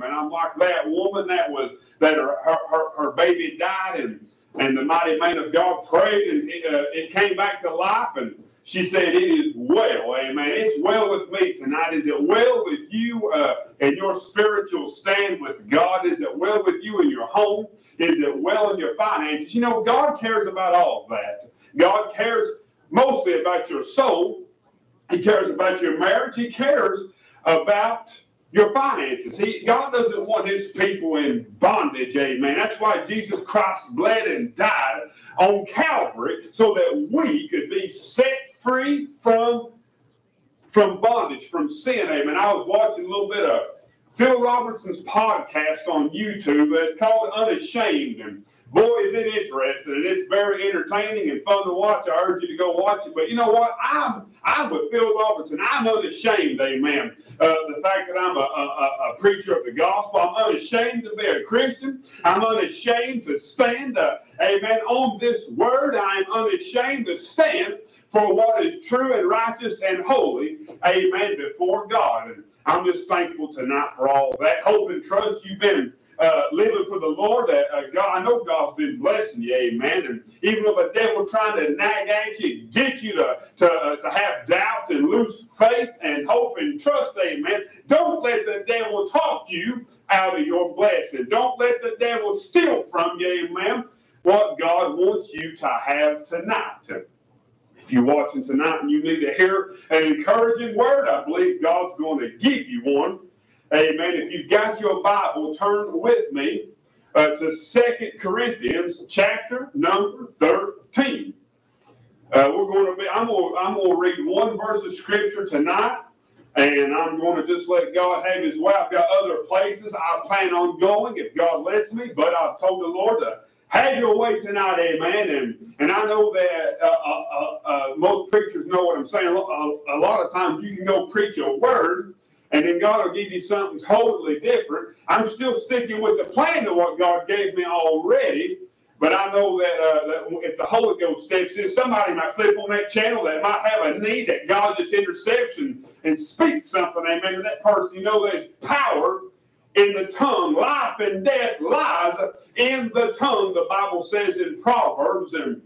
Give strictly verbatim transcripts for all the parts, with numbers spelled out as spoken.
And I'm like that woman that was, that her, her, her baby died, and, and the mighty man of God prayed, and it, uh, it came back to life, and she said, it is well, amen. It's well with me tonight. Is it well with you uh, in your spiritual stand with God? Is it well with you in your home? Is it well in your finances? You know, God cares about all of that. God cares mostly about your soul. He cares about your marriage. He cares about your finances. He, God doesn't want his people in bondage, amen. That's why Jesus Christ bled and died on Calvary, so that we could be set free from, from bondage, from sin, amen. I was watching a little bit of Phil Robertson's podcast on YouTube. It's called Unashamed, and boy, is it interesting, and it's very entertaining and fun to watch. I urge you to go watch it. But you know what? I'm I'm with Phil Robertson. I'm unashamed, amen. Uh, the fact that I'm a, a, a preacher of the gospel. I'm unashamed to be a Christian. I'm unashamed to stand, uh, amen, on this word. I'm unashamed to stand for what is true and righteous and holy, amen, before God. And I'm just thankful tonight for all of that. Hope and trust you've been Uh, living for the Lord. Uh, uh, God, I know God's been blessing you, amen. And even if a devil trying to nag at you, get you to, to, uh, to have doubt and lose faith and hope and trust, amen, don't let the devil talk you out of your blessing. Don't let the devil steal from you, amen, what God wants you to have tonight. If you're watching tonight and you need to hear an encouraging word, I believe God's going to give you one. Amen. If you've got your Bible, turn with me uh, to Second Corinthians chapter number thirteen. Uh, we're going to be, I'm going, I'm going to read one verse of Scripture tonight, and I'm going to just let God have his way. I've got other places I plan on going if God lets me, but I've told the Lord to have your way tonight, amen. And, and I know that uh, uh, uh, most preachers know what I'm saying. A, a lot of times you can go preach a word, and then God will give you something totally different. I'm still sticking with the plan of what God gave me already, but I know that, uh, that if the Holy Ghost steps in, somebody might flip on that channel that might have a need that God just intercepts and, and speaks something, amen, to that person. You know there's power in the tongue. Life and death lies in the tongue, the Bible says in Proverbs. And,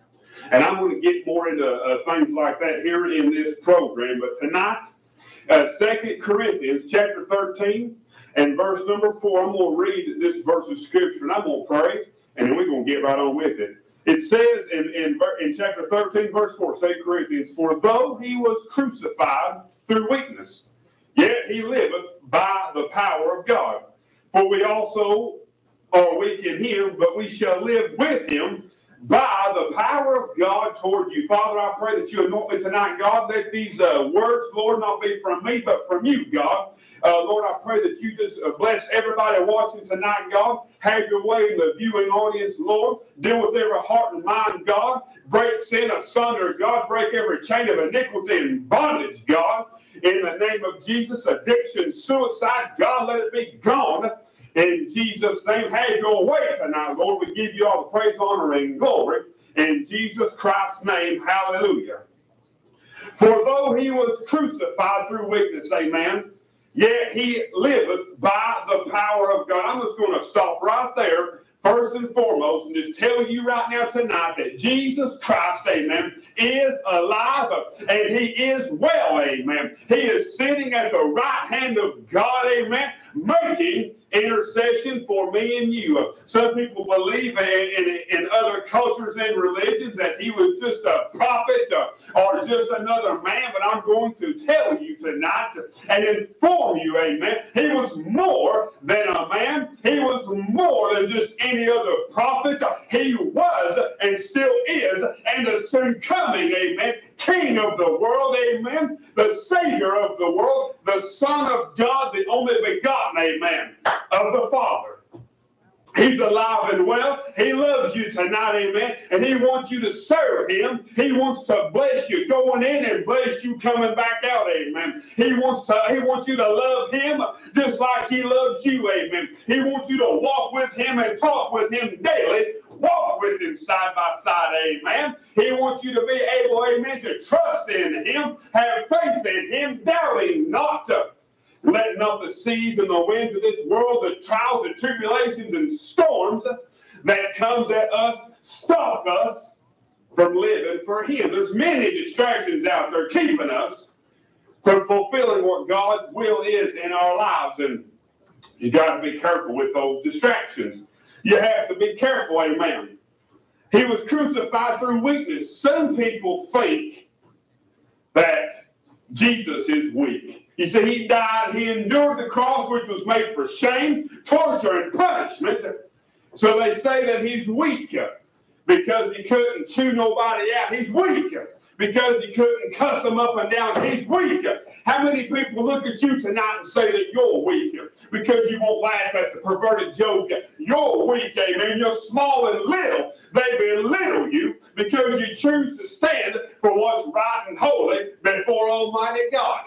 and I'm going to get more into uh, things like that here in this program. But tonight, Uh, Second Corinthians chapter thirteen and verse number four. I'm going to read this verse of Scripture, and I'm going to pray, and then we're going to get right on with it. It says in, in, in chapter thirteen, verse four, Second Corinthians, for though he was crucified through weakness, yet he liveth by the power of God. For we also are weak in him, but we shall live with him by the power of God towards you. Father, I pray that you anoint me tonight, God. Let these uh, words, Lord, not be from me, but from you, God. Uh, Lord, I pray that you just uh, bless everybody watching tonight, God. Have your way in the viewing audience, Lord. Deal with every heart and mind, God. Break sin asunder, God. Break every chain of iniquity and bondage, God. In the name of Jesus, addiction, suicide, God, let it be gone. In Jesus' name, have your way tonight, Lord. We give you all the praise, honor, and glory. In Jesus Christ's name, hallelujah. For though he was crucified through weakness, amen, yet he liveth by the power of God. I'm just going to stop right there, first and foremost, and just tell you right now tonight that Jesus Christ, amen, is alive and he is well, amen. He is sitting at the right hand of God, amen, making intercession for me and you. Some people believe in, in, in other cultures and religions that he was just a prophet uh, or just another man, but I'm going to tell you tonight and inform you, amen, he was more than a man. He was more than just any other prophet. He was and still is and is soon coming, amen, King of the world, amen, the Savior of the world, the Son of God, the only begotten, amen, of the Father. He's alive and well. He loves you tonight, amen, and he wants you to serve him. He wants to bless you going in and bless you coming back out, amen. He wants to, he wants you to love him just like he loves you, amen. He wants you to walk with him and talk with him daily. Walk with him side by side, amen. He wants you to be able, amen, to trust in him, have faith in him, doubting not. letting up the seas and the winds of this world, the trials and tribulations and storms that comes at us, stop us from living for Him. There's many distractions out there keeping us from fulfilling what God's will is in our lives. And you got to be careful with those distractions. You have to be careful, amen. He was crucified through weakness. Some people think that Jesus is weak. You see, He died, He endured the cross, which was made for shame, torture, and punishment. So they say that He's weak because He couldn't chew nobody out. He's weak because He couldn't cuss them up and down. He's weak. How many people look at you tonight and say that you're weak because you won't laugh at the perverted joke? You're weak, amen. You're small and little. They belittle you because you choose to stand for what's right and holy before Almighty God.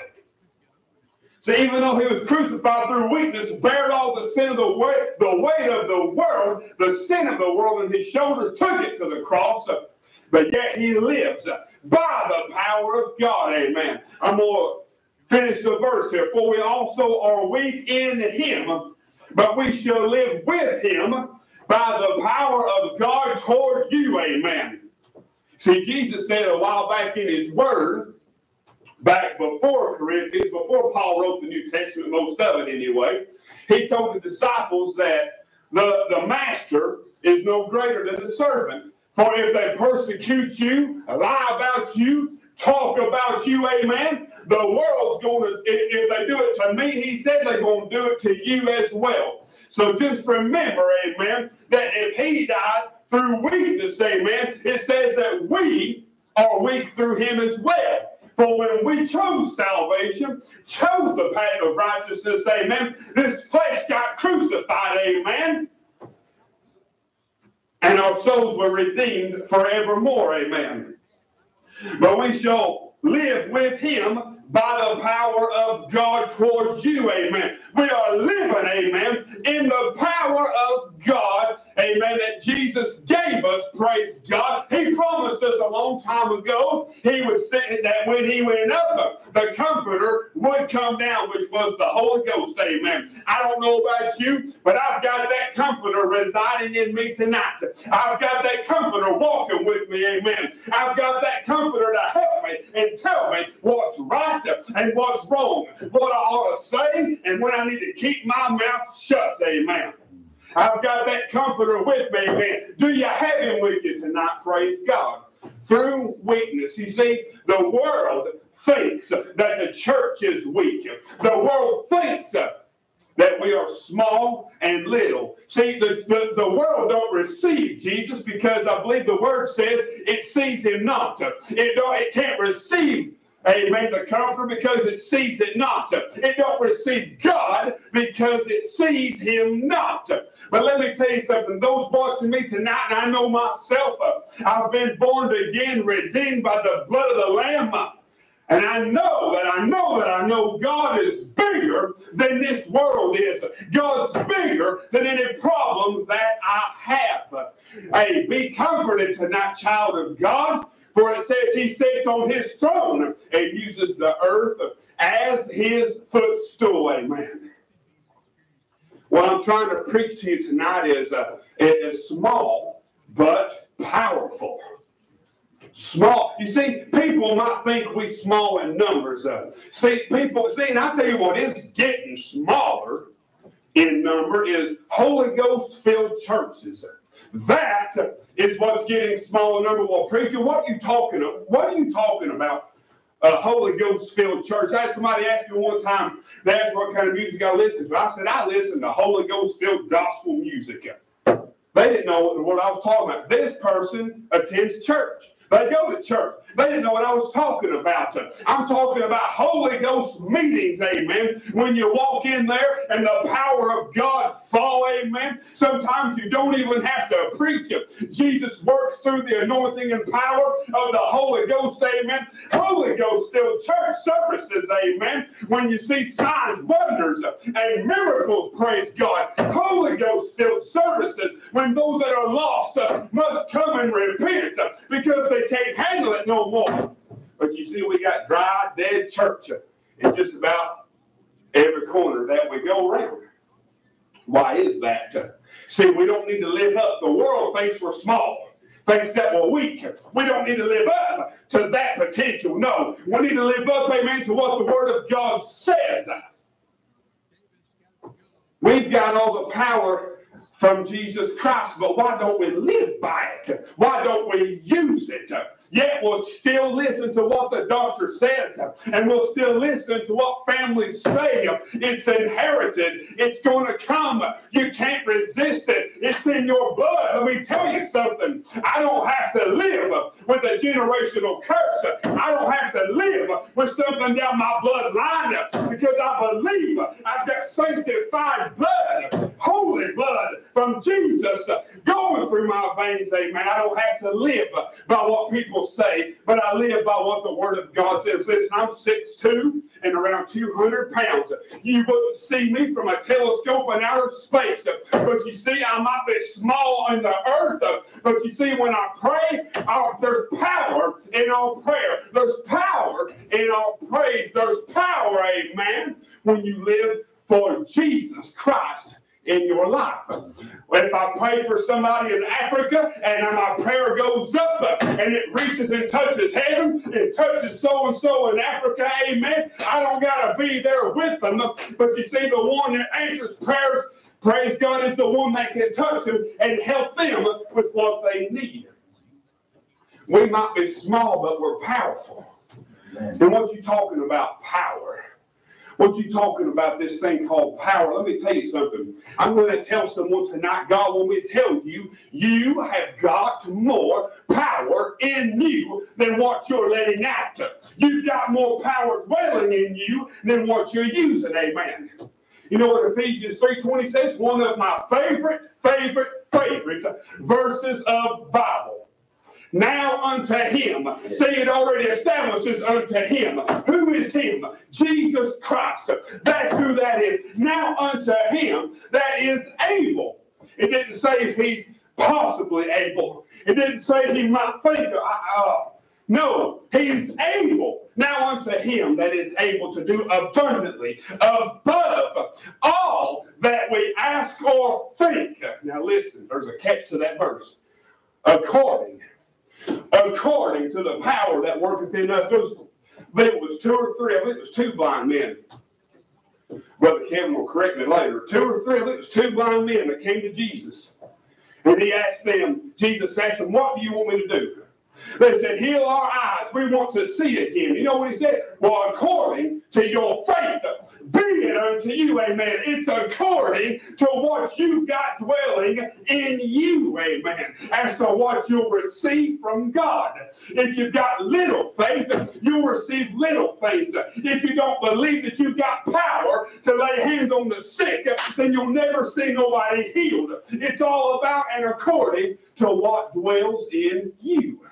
See, even though He was crucified through weakness, bared all the sin of the weight, the weight of the world, the sin of the world on His shoulders, took it to the cross, but yet He lives by the power of God, amen. I'm going to finish the verse here. For we also are weak in Him, but we shall live with Him by the power of God toward you, amen. See, Jesus said a while back in His Word, back before Corinthians, before Paul wrote the New Testament, most of it anyway, He told the disciples that the, the master is no greater than the servant. For if they persecute you, lie about you, talk about you, amen, the world's going to, if they do it to me, He said they're going to do it to you as well. So just remember, amen, that if He died through weakness, amen, it says that we are weak through Him as well. For when we chose salvation, chose the path of righteousness, amen, this flesh got crucified, amen, and our souls were redeemed forevermore, amen. But we shall live with Him by the power of God towards you, amen. We are living, amen, in the power of God, amen, that Jesus gave us, praise God. He promised us a long time ago He would send that when He went up, the Comforter would come down, which was the Holy Ghost, amen. I don't know about you, but I've got that Comforter residing in me tonight. I've got that Comforter walking with me, amen. I've got that Comforter to help me and tell me what's right and what's wrong, what I ought to say, and when I need to keep my mouth shut, amen. I've got that Comforter with me, amen. Do you have Him with you tonight? Praise God. Through weakness. You see, the world thinks that the church is weak. The world thinks that we are small and little. See, the, the, the world don't receive Jesus because I believe the Word says it sees Him not. It, don't, it can't receive amen, the Comforter, because it sees it not. It don't receive God because it sees Him not. But let me tell you something. Those watching me tonight, and I know myself, uh, I've been born again, redeemed by the blood of the Lamb. And I know that I know that I know God is bigger than this world is. God's bigger than any problem that I have. Hey, be comforted tonight, child of God. For it says He sits on His throne and uses the earth as His footstool. Amen. What I'm trying to preach to you tonight is uh, it is small but powerful. Small. You see, people might think we small in numbers. Uh, see, people, see, and I tell you what is getting smaller in number is Holy Ghost-filled churches. That is what's getting smaller number. Well, preacher, what are you talking about? What are you talking about? A Holy Ghost-filled church. I had somebody ask me one time, they asked what kind of music I listen to. I said, I listen to Holy Ghost-filled gospel music. They didn't know what, what I was talking about. This person attends church. They go to church. They didn't know what I was talking about. I'm talking about Holy Ghost meetings, amen. When you walk in there and the power of God fall, amen. Sometimes you don't even have to preach it. Jesus works through the anointing and power of the Holy Ghost, amen. Holy Ghost filled church services, amen. When you see signs, wonders, and miracles, praise God. Holy Ghost filled services when those that are lost must come and repent because they can't handle it no more. But you see, we got dry, dead church in just about every corner that we go around. Why is that? See, we don't need to live up. The world thinks we're small, thinks that we're weak. We don't need to live up to that potential. No, we need to live up, amen, to what the Word of God says. We've got all the power from Jesus Christ, but why don't we live by it? Why don't we use it? Yet we'll still listen to what the doctor says, and we'll still listen to what families say. It's inherited. It's going to come. You can't resist it. It's in your blood. Let me tell you something. I don't have to live with a generational curse. I don't have to live with something down my bloodline, because I believe I've got sanctified blood, holy blood from Jesus going through my veins. Amen. I don't have to live by what people say, but I live by what the Word of God says. Listen, I'm six foot two and around two hundred pounds. You wouldn't see me from a telescope in outer space, but you see, I might be small in the earth, but you see, when I pray, I, there's power in all prayer. There's power in all praise. There's power, amen, when you live for Jesus Christ in your life. If I pray for somebody in Africa and my prayer goes up and it reaches and touches heaven, it touches so-and-so in Africa, amen, I don't got to be there with them. But you see, the one that answers prayers, praise God, is the one that can touch them and help them with what they need. We might be small, but we're powerful. And what you talking about, power? What you talking about, this thing called power? Let me tell you something. I'm going to tell someone tonight, God want me to tell you, you have got more power in you than what you're letting out. You've got more power dwelling in you than what you're using, amen. You know what Ephesians three twenty says? One of my favorite, favorite, favorite verses of the Bible. Now unto him. See, it already establishes unto him. Who is him? Jesus Christ. That's who that is. Now unto him that is able. It didn't say he's possibly able. It didn't say he might think. Uh, uh, no, he's able. Now unto him that is able to do abundantly above all that we ask or think. Now listen, there's a catch to that verse. According According to the power that worketh in us. There was, there was two or three, I believe it was two blind men. Brother Kevin will correct me later. Two or three, I believe it was two blind men that came to Jesus. And he asked them, Jesus asked them, what do you want me to do? They said, heal our eyes. We want to see again. You know what he said? Well, according to your faith, be it unto you, amen. It's according to what you've got dwelling in you, amen, as to what you'll receive from God. If you've got little faith, you'll receive little things. If you don't believe that you've got power to lay hands on the sick, then you'll never see nobody healed. It's all about and according to what dwells in you.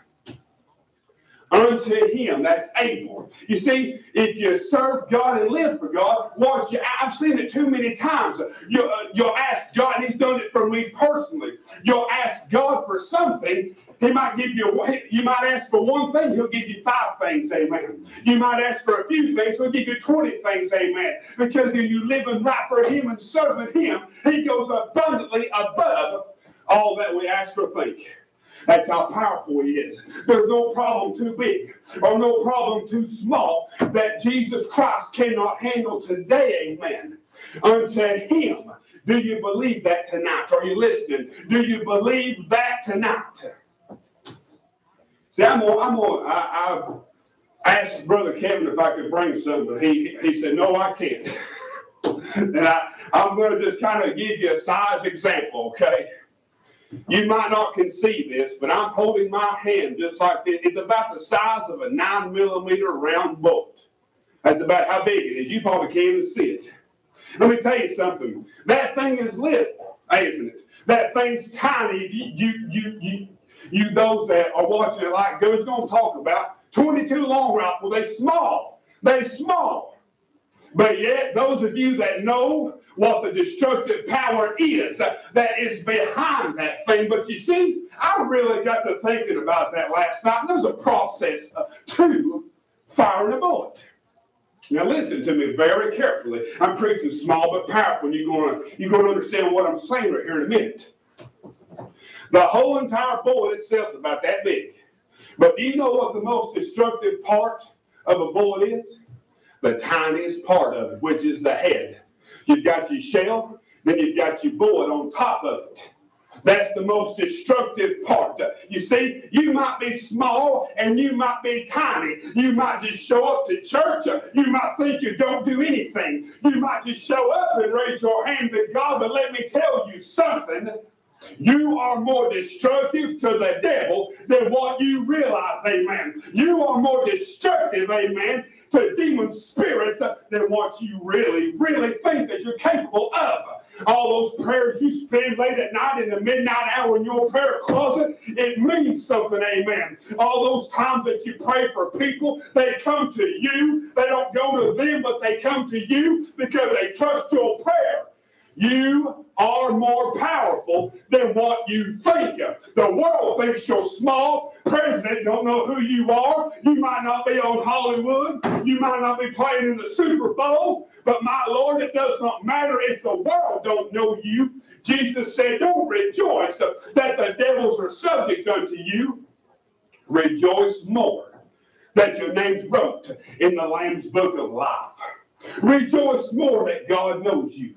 Unto him that's able. You see, if you serve God and live for God, watch you. I've seen it too many times. You, uh, you'll ask God, and he's done it for me personally. You'll ask God for something. He might give you, you might ask for one thing, he'll give you five things, amen. You might ask for a few things, he'll give you twenty things, amen. Because if you living right for him and serving him, he goes abundantly above all that we ask or think. That's how powerful he is. There's no problem too big or no problem too small that Jesus Christ cannot handle today, amen. Unto him. Do you believe that tonight? Are you listening? Do you believe that tonight? See, I'm gonna, I'm gonna, I, I asked Brother Kevin if I could bring something. He, he said, no, I can't. And I, I'm going to just kind of give you a size example, okay? You might not can see this, but I'm holding my hand just like this. It's about the size of a nine millimeter round bullet. That's about how big it is. You probably can't even see it. Let me tell you something. That thing is little, isn't it? That thing's tiny. You, you, you, you, you those that are watching it like Good's going to talk about, twenty-two long rifle, they small. They small. But yet, those of you that know what the destructive power is uh, that is behind that thing. But you see, I really got to thinking about that last night. There's a process uh, to firing a bullet. Now listen to me very carefully. I'm preaching small but powerful. You're going to you're going to understand what I'm saying right here in a minute. The whole entire bullet itself is about that big. But do you know what the most destructive part of a bullet is? The tiniest part of it, which is the head. You've got your shell, then you've got your bullet on top of it. That's the most destructive part. You see, you might be small and you might be tiny. You might just show up to church. You might think you don't do anything. You might just show up and raise your hand to God. But let me tell you something. You are more destructive to the devil than what you realize, amen. You are more destructive, amen, to demon spirits than what you really, really think that you're capable of. All those prayers you spend late at night in the midnight hour in your prayer closet, it means something, amen. All those times that you pray for people, they come to you. They don't go to them, but they come to you because they trust your prayer. You are more powerful than what you think. The world thinks you're small. President don't know who you are. You might not be on Hollywood. You might not be playing in the Super Bowl. But my Lord, it does not matter if the world don't know you. Jesus said, don't rejoice that the devils are subject unto you. Rejoice more that your name's wrote in the Lamb's book of life. Rejoice more that God knows you.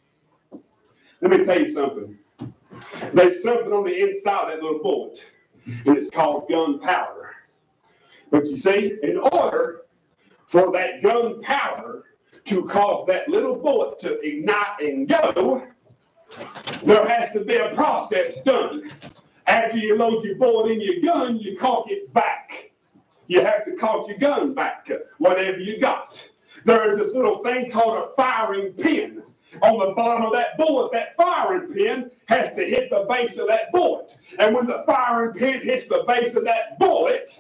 Let me tell you something. There's something on the inside of that little bullet, and it's called gunpowder. But you see, in order for that gunpowder to cause that little bullet to ignite and go, there has to be a process done. After you load your bullet in your gun, you cock it back. You have to cock your gun back, whatever you got. There is this little thing called a firing pin. On the bottom of that bullet, that firing pin has to hit the base of that bullet. And when the firing pin hits the base of that bullet,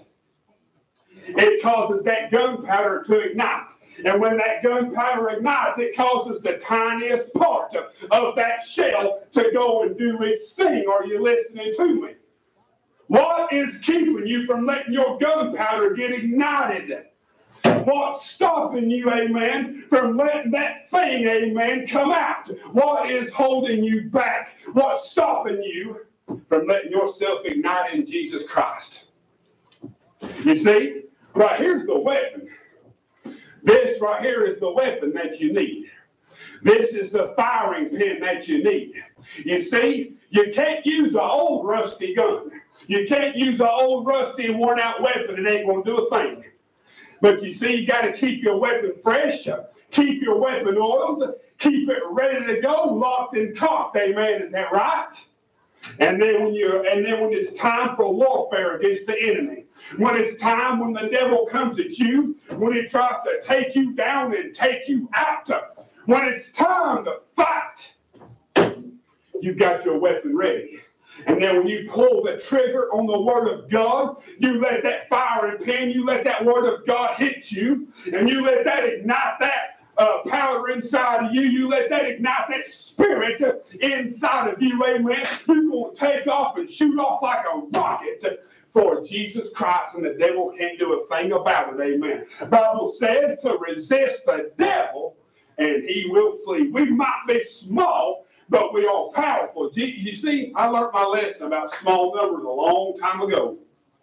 it causes that gunpowder to ignite. And when that gunpowder ignites, it causes the tiniest part of, of that shell to go and do its thing. Are you listening to me? What is keeping you from letting your gunpowder get ignited? What's stopping you, amen, from letting that thing, amen, come out? What is holding you back? What's stopping you from letting yourself ignite in Jesus Christ? You see, right here's the weapon. This right here is the weapon that you need. This is the firing pin that you need. You see, you can't use an old rusty gun. You can't use an old rusty and worn out weapon. It ain't going to do a thing. But you see, you got to keep your weapon fresh, keep your weapon oiled, keep it ready to go, locked and cocked. Amen. Is that right? And then when you and then when it's time for warfare against the enemy, when it's time when the devil comes at you, when he tries to take you down and take you out, when it's time to fight, you've got your weapon ready. And then when you pull the trigger on the Word of God, you let that firing pin, you let that Word of God hit you, and you let that ignite that uh, power inside of you. You let that ignite that spirit inside of you, amen. You're going to take off and shoot off like a rocket for Jesus Christ, and the devil can't do a thing about it, amen. The Bible says to resist the devil, and he will flee. We might be small, but we are powerful. You see, I learned my lesson about small numbers a long time ago.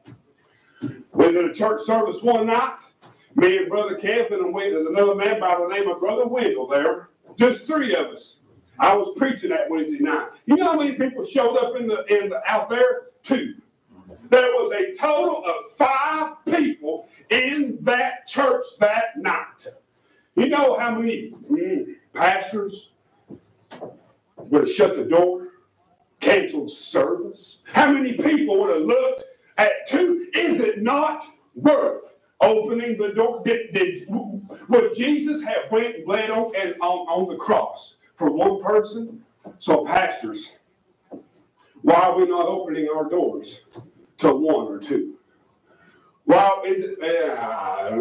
We was in a church service one night. Me and Brother Kevin, and we, there's another man by the name of Brother Wendell there. Just three of us. I was preaching that Wednesday night. You know how many people showed up in the in the out there? Two. There was a total of five people in that church that night. You know how many mm, pastors would have shut the door, canceled service? How many people would have looked at two? Is it not worth opening the door? Did, did, would Jesus have went and bled on, and on, on the cross for one person? So pastors, why are we not opening our doors to one or two? Why is it? Uh,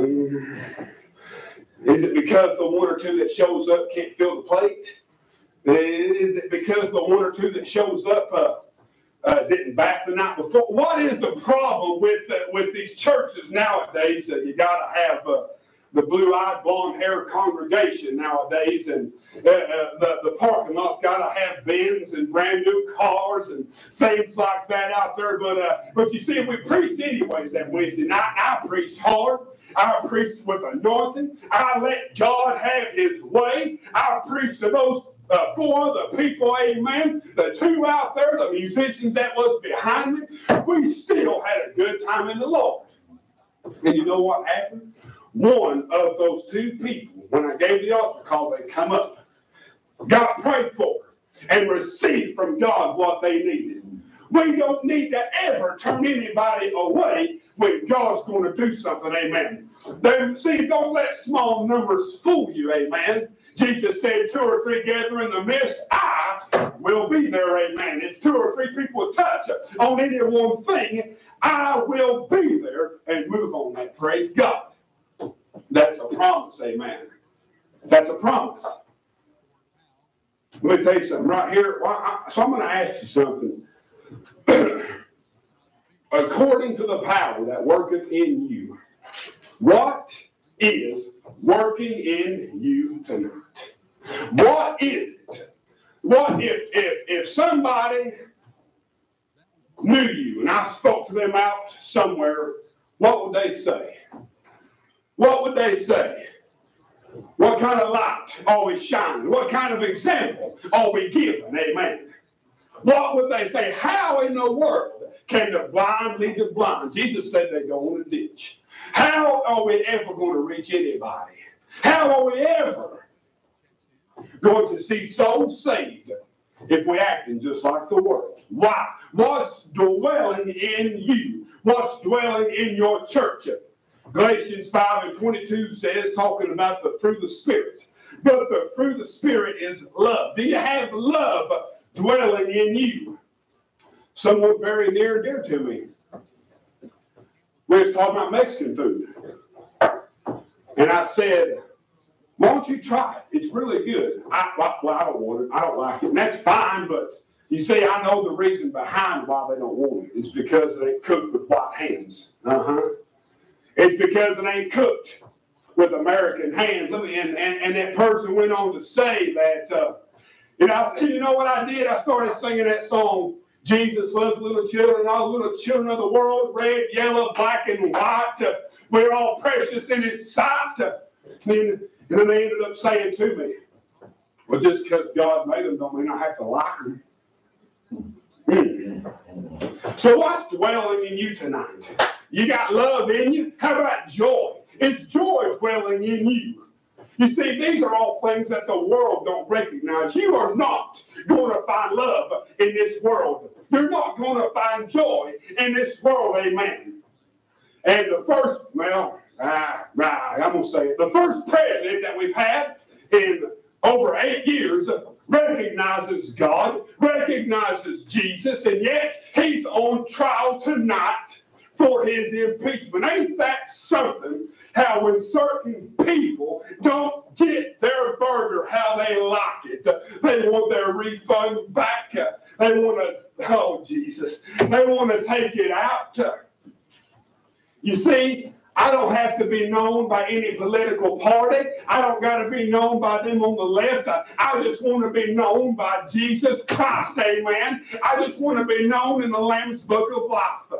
is it because the one or two that shows up can't fill the plate? Is it because the one or two that shows up uh, uh, didn't back the night before? What is the problem with uh, with these churches nowadays? That uh, you got to have uh, the blue-eyed, blonde-haired congregation nowadays, and uh, uh, the, the parking lot's got to have bins and brand new cars and things like that out there. But uh, but you see, we preached anyways that Wednesday night. I preached hard. I preached with anointing. I let God have His way. I preached to those uh, four other people, amen. The two out there, the musicians that was behind me, we still had a good time in the Lord. And you know what happened? One of those two people, when I gave the altar call, they come up, got prayed for, and received from God what they needed. We don't need to ever turn anybody away when God's going to do something, amen. They, see, don't let small numbers fool you, amen. Jesus said, two or three gather in the midst, I will be there, amen. If two or three people touch on any one thing, I will be there and move on that, praise God. That's a promise, amen. That's a promise. Let me tell you something right here. So I'm going to ask you something. According to the power that worketh in you, what is working in you tonight? What is it? What if if if somebody knew you and I spoke to them out somewhere, what would they say? What would they say? What kind of light are we shining? What kind of example are we giving? Amen. What would they say? How in the world can the blind lead the blind? Jesus said they go in a ditch. How are we ever going to reach anybody? How are we ever going to see souls saved if we're acting just like the world? Why? What's dwelling in you? What's dwelling in your church? Galatians five and twenty-two says, talking about the fruit of the Spirit. But the fruit of the Spirit is love. Do you have love dwelling in you? Someone very near and dear to me. We was talking about Mexican food. And I said, why don't you try it? It's really good. I, well, I don't want it. I don't like it. And that's fine, but you see, I know the reason behind why they don't want it. It's because it ain't cooked with white hands. Uh-huh. It's because it ain't cooked with American hands. And, and, and that person went on to say that, uh, you know, you know what I did? I started singing that song, Jesus loves little children, all the little children of the world, red, yellow, black, and white. Uh, we're all precious in His sight. Uh, and, and then they ended up saying to me, well, just because God made them don't mean I have to like them. Mm. So what's dwelling in you tonight? You got love in you? How about joy? Is joy dwelling in you? You see, these are all things that the world don't recognize. You are not going to find love in this world. You're not going to find joy in this world, amen. And the first, well, ah, ah, I'm going to say it, the first president that we've had in over eight years recognizes God, recognizes Jesus, and yet he's on trial tonight for his impeachment. Ain't that something? How when certain people don't get their burger how they like it, they want their refund back. They want to, oh Jesus, they want to take it out. You see, I don't have to be known by any political party. I don't got to be known by them on the left. I, I just want to be known by Jesus Christ, amen. I just want to be known in the Lamb's Book of Life.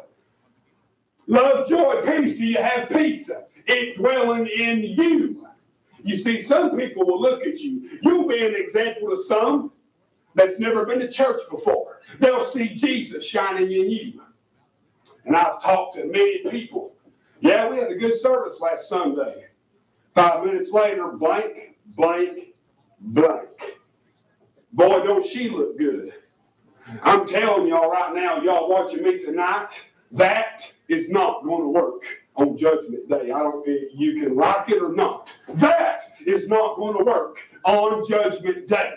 Love, joy, peace. Do you have peace? It dwelling in you. You see, some people will look at you. You'll be an example to some that's never been to church before. They'll see Jesus shining in you. And I've talked to many people. Yeah, we had a good service last Sunday. Five minutes later, blank, blank, blank. Boy, don't she look good. I'm telling y'all right now, y'all watching me tonight, that is not going to work on Judgment Day. I don't, you can like it or not. That is not going to work on Judgment Day.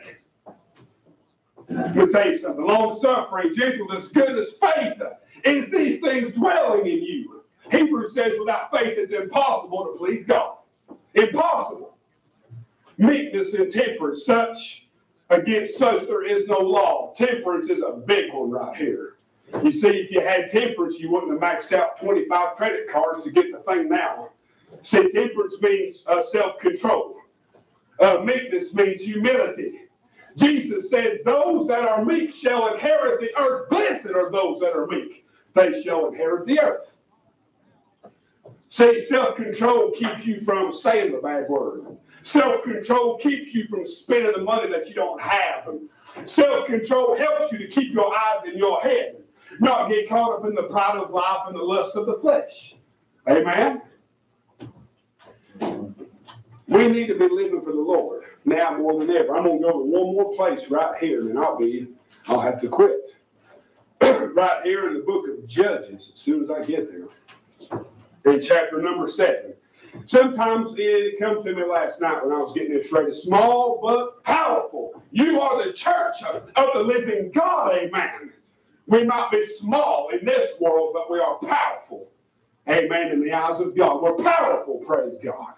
Let me tell you something. Long-suffering, gentleness, goodness, faith is these things dwelling in you. Hebrews says without faith it's impossible to please God. Impossible. Meekness and temperance, such against such there is no law. Temperance is a big one right here. You see, if you had temperance, you wouldn't have maxed out twenty-five credit cards to get the thing now. See, temperance means uh, self-control. Uh, meekness means humility. Jesus said, those that are meek shall inherit the earth. Blessed are those that are meek. They shall inherit the earth. See, self-control keeps you from saying the bad word. Self-control keeps you from spending the money that you don't have. Self-control helps you to keep your eyes in your head, not get caught up in the pride of life and the lust of the flesh. Amen? We need to be living for the Lord now more than ever. I'm going to go to one more place right here, and then I'll be, I'll have to quit. Right here in the book of Judges, as soon as I get there, in chapter number seven. Sometimes it came to me last night when I was getting this ready. Small but powerful. You are the church of, of the living God, amen. We might be small in this world, but we are powerful, amen, in the eyes of God. We're powerful, praise God.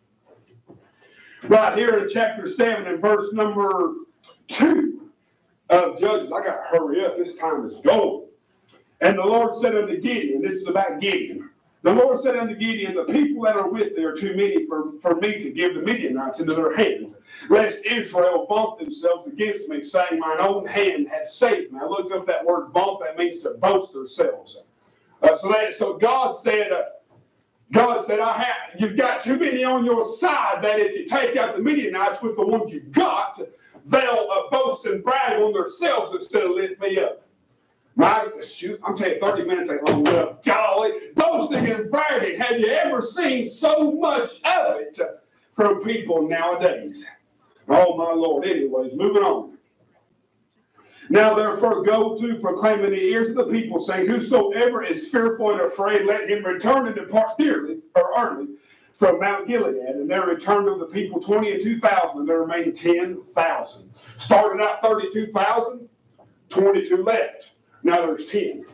Right here in chapter seven and verse number two of Judges. I got to hurry up. This time is going. And the Lord said unto Gideon, this is about Gideon. The Lord said unto Gideon, the people that are with thee are too many for, for me to give the Midianites into their hands, lest Israel vaunt themselves against me, saying, mine own hand hath saved me. I looked up that word vaunt. That means to boast themselves. Uh, so, that, so God said, uh, God said, I have, you've got too many on your side that if you take out the Midianites with the ones you've got, they'll uh, boast and brag on themselves instead of lift me up. My, shoot, I'm telling you, thirty minutes ain't long enough. Golly, boasting and bragging. Have you ever seen so much of it from people nowadays? Oh, my Lord. Anyways, moving on. Now, therefore, go to proclaim in the ears of the people, saying, whosoever is fearful and afraid, let him return and depart dearly, or early, from Mount Gilead. And there returned of the people twenty and two thousand, and there remained ten thousand. Started out thirty-two thousand, twenty-two left. Now there's ten.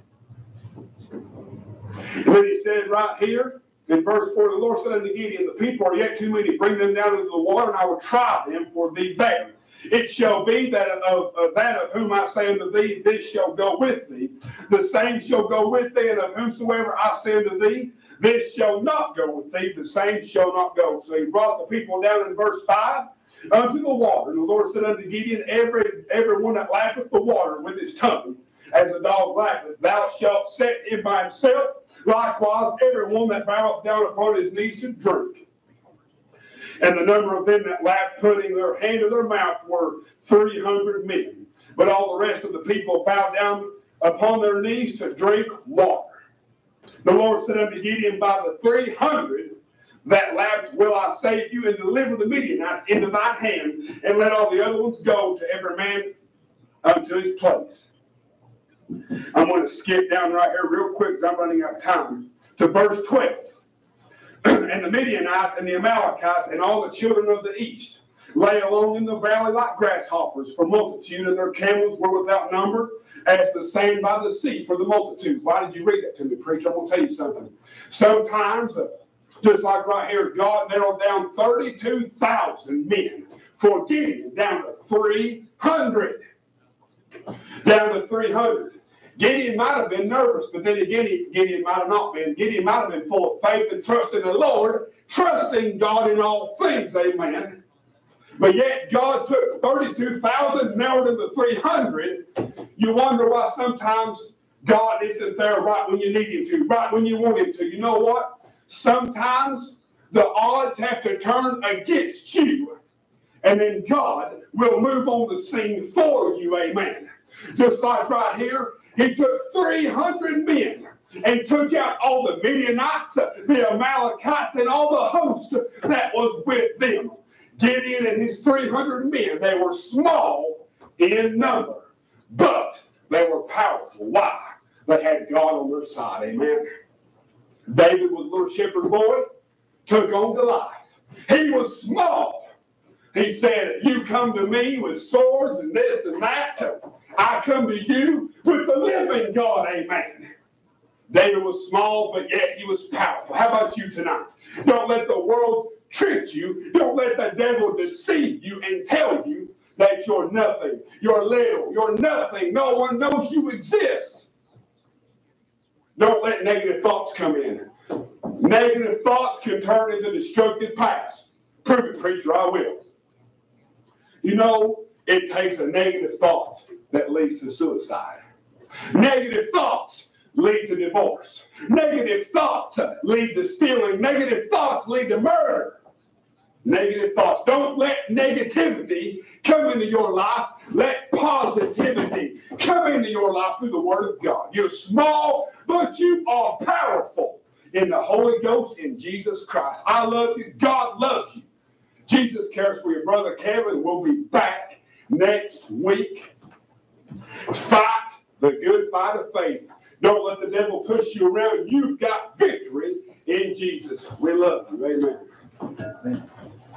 And then he said right here in verse four, the Lord said unto Gideon, the people are yet too many, bring them down into the water, and I will try them for thee there. It shall be that of, of that of whom I say unto thee, this shall go with thee. The same shall go with thee, and of whomsoever I say unto thee, this shall not go with thee, the same shall not go. So he brought the people down in verse five unto the water. And the Lord said unto Gideon, every, every one that lappeth the water with his tongue, as a dog lappeth, thou shalt set him by himself. Likewise, every one that boweth down upon his knees to drink. And the number of them that lapped, putting their hand to their mouth, were three hundred men. But all the rest of the people bowed down upon their knees to drink water. The Lord said unto Gideon, by the three hundred that lapped will I save you, and deliver the Midianites into thine hand, and let all the other ones go, to every man unto his place. I'm going to skip down right here real quick because I'm running out of time, to verse twelve. And the Midianites and the Amalekites and all the children of the east lay along in the valley like grasshoppers for multitude, and their camels were without number, as the sand by the sea for the multitude. Why did you read that to me, preacher? I'm going to tell you something. Sometimes, uh, just like right here, God narrowed down thirty-two thousand men for Gideon, down to three hundred. Down to three hundred. Gideon might have been nervous, but then again, Gideon might have not been. Gideon might have been full of faith and trust in the Lord, trusting God in all things, amen. But yet, God took thirty-two thousand, narrowed them to three hundred. You wonder why sometimes God isn't there right when you need Him to, right when you want Him to. You know what? Sometimes the odds have to turn against you, and then God will move on the scene for you, amen. Just like right here, He took three hundred men and took out all the Midianites, the Amalekites, and all the host that was with them. Gideon and his three hundred men, they were small in number, but they were powerful. Why? They had God on their side, amen. David was a little shepherd boy, took on Goliath. He was small. He said, you come to me with swords and this and that. I come to you with the living God, amen. David was small, but yet he was powerful. How about you tonight? Don't let the world trick you. Don't let the devil deceive you and tell you that you're nothing. You're little. You're nothing. No one knows you exist. Don't let negative thoughts come in. Negative thoughts can turn into destructive paths. Prove it, preacher, I will. You know, it takes a negative thought that leads to suicide. Negative thoughts lead to divorce. Negative thoughts lead to stealing. Negative thoughts lead to murder. Negative thoughts. Don't let negativity come into your life. Let positivity come into your life through the Word of God. You're small, but you are powerful in the Holy Ghost in Jesus Christ. I love you. God loves you. Jesus cares for your brother Kevin. We'll be back next week. Fight the good fight of faith. Don't let the devil push you around. You've got victory in Jesus. We love you. Amen. Amen.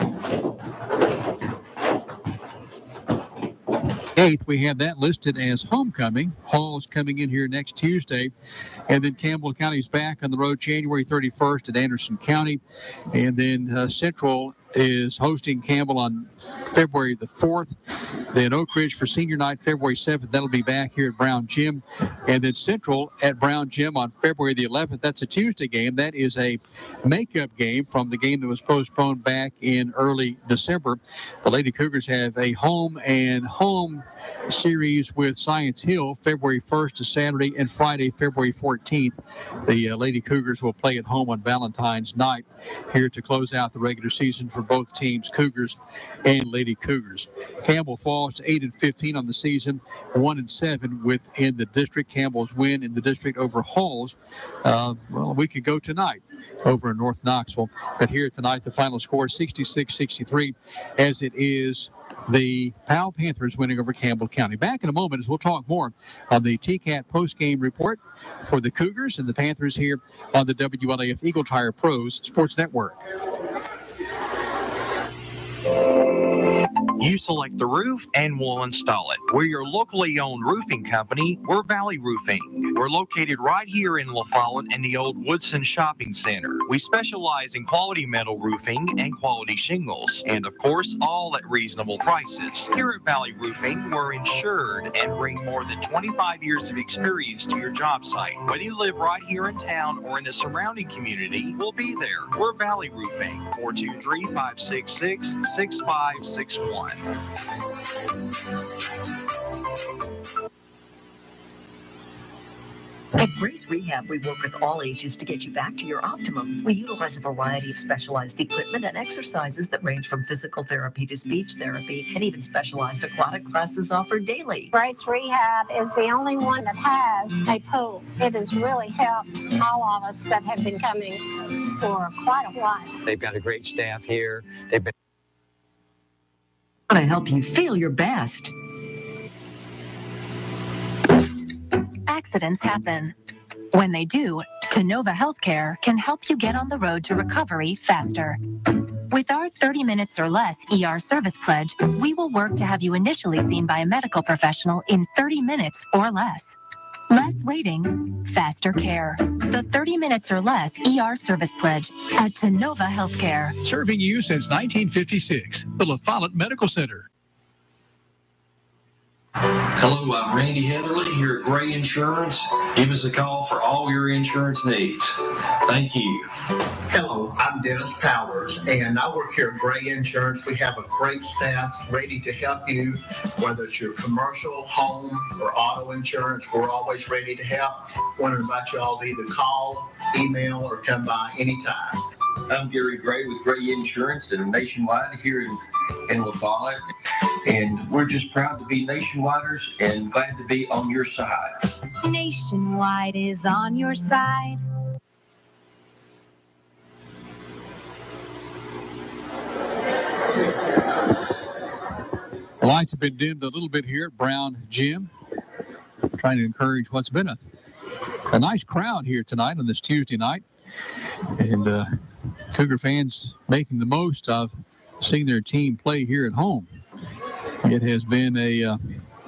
Eighth, we have that listed as homecoming. Hall's coming in here next Tuesday. And then Campbell County's back on the road January thirty-first at Anderson County. And then uh, Central is hosting Campbell on February the fourth. Then Oak Ridge for senior night, February seventh. That'll be back here at Brown Gym. And then Central at Brown Gym on February the eleventh. That's a Tuesday game. That is a makeup game from the game that was postponed back in early December. The Lady Cougars have a home and home series with Science Hill February first to Saturday, and Friday, February fourteenth. The uh, Lady Cougars will play at home on Valentine's night here to close out the regular season for both teams, Cougars and Lady Cougars. Campbell falls to eight and fifteen on the season, one and seven within the district. Campbell's win in the district over Halls, uh, well, a week ago tonight over in North Knoxville. But here tonight, the final score sixty-six sixty-three, as it is the Powell Panthers winning over Campbell County. Back in a moment as we'll talk more on the T CAT postgame report for the Cougars and the Panthers here on the W L A F Eagle Tire Pros Sports Network. You select the roof and we'll install it. We're your locally owned roofing company. We're Valley Roofing. We're located right here in La Follette in the old Woodson Shopping Center. We specialize in quality metal roofing and quality shingles, and of course, all at reasonable prices. Here at Valley Roofing, we're insured and bring more than twenty-five years of experience to your job site. Whether you live right here in town or in the surrounding community, we'll be there. We're Valley Roofing, four two three, five six six, six five six one. At Grace Rehab, we work with all ages to get you back to your optimum. We utilize a variety of specialized equipment and exercises that range from physical therapy to speech therapy, and even specialized aquatic classes offered daily. Grace Rehab is the only one that has a pool. It has really helped all of us that have been coming for quite a while. They've got a great staff here. They've been to help you feel your best. Accidents happen. When they do, Tenova Healthcare can help you get on the road to recovery faster. With our thirty minutes or less E R service pledge, we will work to have you initially seen by a medical professional in thirty minutes or less. Less waiting, faster care. The thirty minutes or less E R service pledge at Tenova Healthcare. Serving you since nineteen fifty-six, the La Follette Medical Center. Hello, I'm Randy Heatherly here at Gray Insurance. Give us a call for all your insurance needs. Thank you. Hello, I'm Dennis Powers, and I work here at Gray Insurance. We have a great staff ready to help you, whether it's your commercial, home, or auto insurance. We're always ready to help. Want to invite you all to either call, email, or come by anytime. I'm Gary Gray with Gray Insurance and Nationwide here in, in La Follette. And we're just proud to be Nationwiders and glad to be on your side. Nationwide is on your side. The lights have been dimmed a little bit here at Brown Gym. Trying to encourage what's been a, a nice crowd here tonight on this Tuesday night. And uh, Cougar fans making the most of seeing their team play here at home. It has been a uh,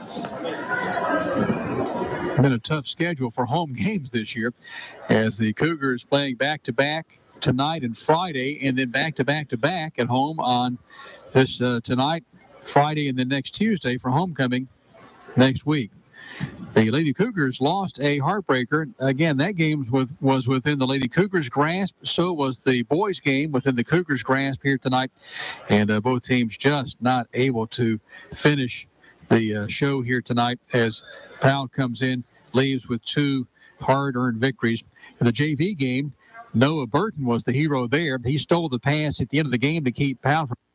been a tough schedule for home games this year, as the Cougars playing back-to-back tonight and Friday, and then back-to-back-to-back at home on this uh, tonight, Friday, and then next Tuesday for homecoming next week. The Lady Cougars lost a heartbreaker. Again, that game was, was within the Lady Cougars' grasp. So was the boys' game within the Cougars' grasp here tonight. And uh, both teams just not able to finish the uh, show here tonight as Powell comes in, leaves with two hard-earned victories. In the J V game, Noah Burton was the hero there. He stole the pass at the end of the game to keep Powell from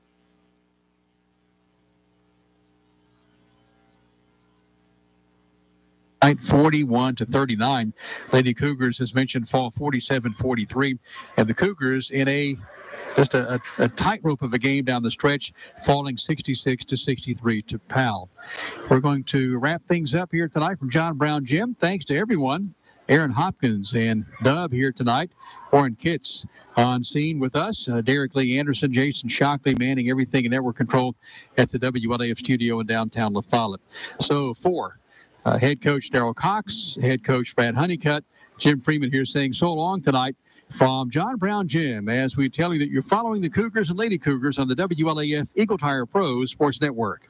forty-one to thirty-nine. Lady Cougars, as mentioned, fall forty-seven forty-three. And the Cougars in a just a, a, a tightrope of a game down the stretch, falling sixty-six to sixty-three to Powell. We're going to wrap things up here tonight from John Brown Gym. Thanks to everyone. Aaron Hopkins and Dub here tonight. Warren Kitts on scene with us. Uh, Derek Lee Anderson, Jason Shockley manning everything in network control at the W L A F studio in downtown La Follette. So for Uh, head coach Darryl Cox, head coach Brad Honeycutt, Jim Freeman here saying so long tonight from John Brown Gym as we tell you that you're following the Cougars and Lady Cougars on the W L A F Eagle Tire Pros Sports Network.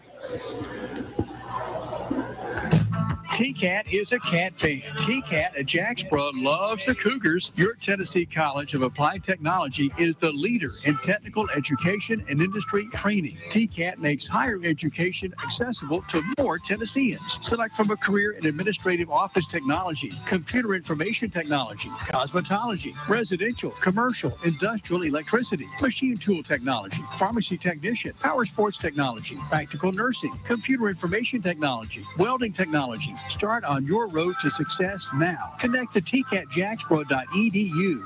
T CAT is a cat fan. T CAT at Jacksboro loves the Cougars. Your Tennessee College of Applied Technology is the leader in technical education and industry training. T CAT makes higher education accessible to more Tennesseans. Select from a career in administrative office technology, computer information technology, cosmetology, residential, commercial, industrial electricity, machine tool technology, pharmacy technician, power sports technology, practical nursing, computer information technology, welding technology. Start on your road to success now. Connect to T CAT Jacksboro dot E D U.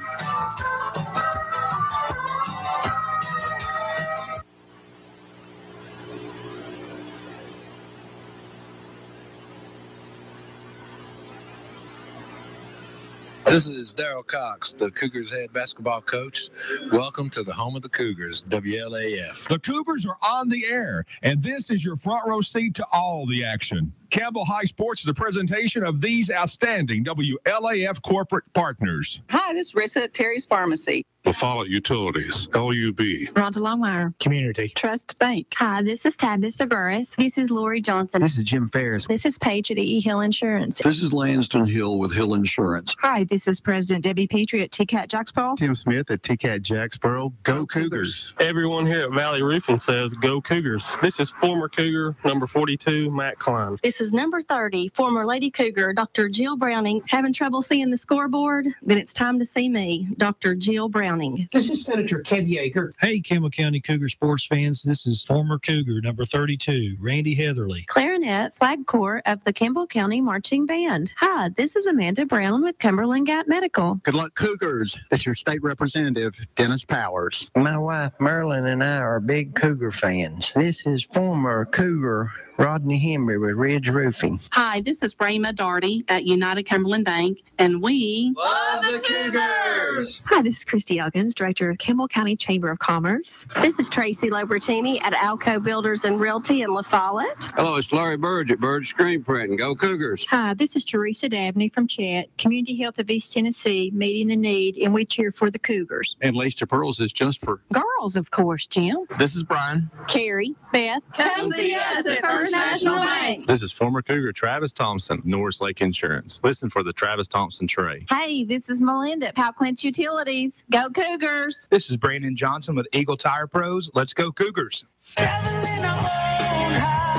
This is Darryl Cox, the Cougars head basketball coach. Welcome to the home of the Cougars, W L A F. The Cougars are on the air, and this is your front row seat to all the action. Campbell High Sports is a presentation of these outstanding W L A F corporate partners. Hi, this is Rissa at Terry's Pharmacy. La Follette Utilities, L U B. Rhonda Longmire. Community. Trust Bank. Hi, this is Tabitha Burris. This is Lori Johnson. This is Jim Ferris. This is Paige at E. Hill Insurance. This is Lanston Hill with Hill Insurance. Hi, this is President Debbie Petrie at T CAT Jacksboro. Tim Smith at T CAT Jacksboro. Go Cougars. Everyone here at Valley Roofing says go Cougars. This is former Cougar number forty-two, Matt Klein. This is number thirty, former Lady Cougar, Doctor Jill Browning. Having trouble seeing the scoreboard? Then it's time to see me, Doctor Jill Browning. This is Senator Ken Yeager. Hey, Campbell County Cougar sports fans. This is former Cougar number thirty-two, Randy Heatherly. Clarinet, flag corps of the Campbell County Marching Band. Hi, this is Amanda Brown with Cumberland Gap Medical. Good luck, Cougars. This is your state representative, Dennis Powers. My wife, Marilyn, and I are big Cougar fans. This is former Cougar Rodney Henry with Ridge Roofing. Hi, this is Brayma Darty at United Cumberland Bank, and we love the Cougars. Hi, this is Christy Elkins, Director of Campbell County Chamber of Commerce. This is Tracy Lobertini at Alco Builders and Realty in La Follette. Hello, it's Larry Burge at Burge Screen Print, and go Cougars. Hi, this is Teresa Dabney from Chat, Community Health of East Tennessee, meeting the need, and we cheer for the Cougars. And Lace to Pearls is just for girls, of course, Jim. This is Brian. Carrie. Beth. Come see us at First National Bank. This is former Cougar Travis Thompson, Norris Lake Insurance. Listen for the Travis Thompson tray. Hey, this is Melinda at Powell Clinch Utilities. Go Cougars. This is Brandon Johnson with Eagle Tire Pros. Let's go Cougars. Traveling our own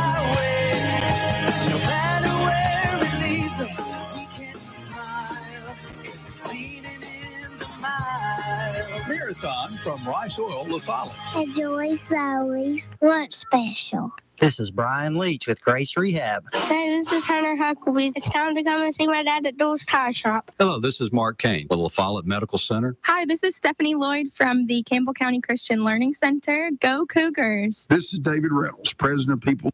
highway, no matter where it leads us, we can smile, 'cause it's leading in the mile. Marathon from Rice Oil, La Follette. Enjoy Zoe's lunch special. This is Brian Leach with Grace Rehab. Hey, this is Hunter Huckabee. It's time to come and see my dad at Doors Tire Shop. Hello, this is Mark Kane with La Follette Medical Center. Hi, this is Stephanie Lloyd from the Campbell County Christian Learning Center. Go Cougars. This is David Reynolds, President of People.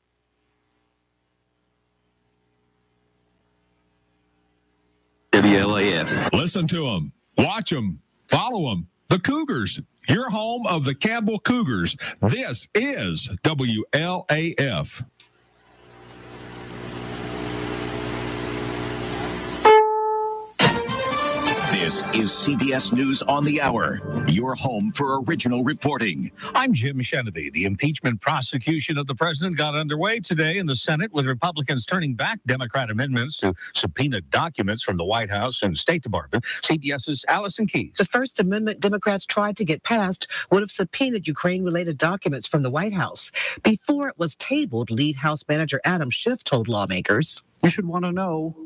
W L A F. Listen to them. Watch them. Follow them. The Cougars. Your home of the Campbell Cougars. This is W L A F. The This is C B S News on the Hour, your home for original reporting. I'm Jim Sheneby. The impeachment prosecution of the president got underway today in the Senate, with Republicans turning back Democrat amendments to subpoena documents from the White House and State Department. CBS's Allison Keyes. The First Amendment Democrats tried to get passed would have subpoenaed Ukraine-related documents from the White House. Before it was tabled, lead House Manager Adam Schiff told lawmakers, "You should want to know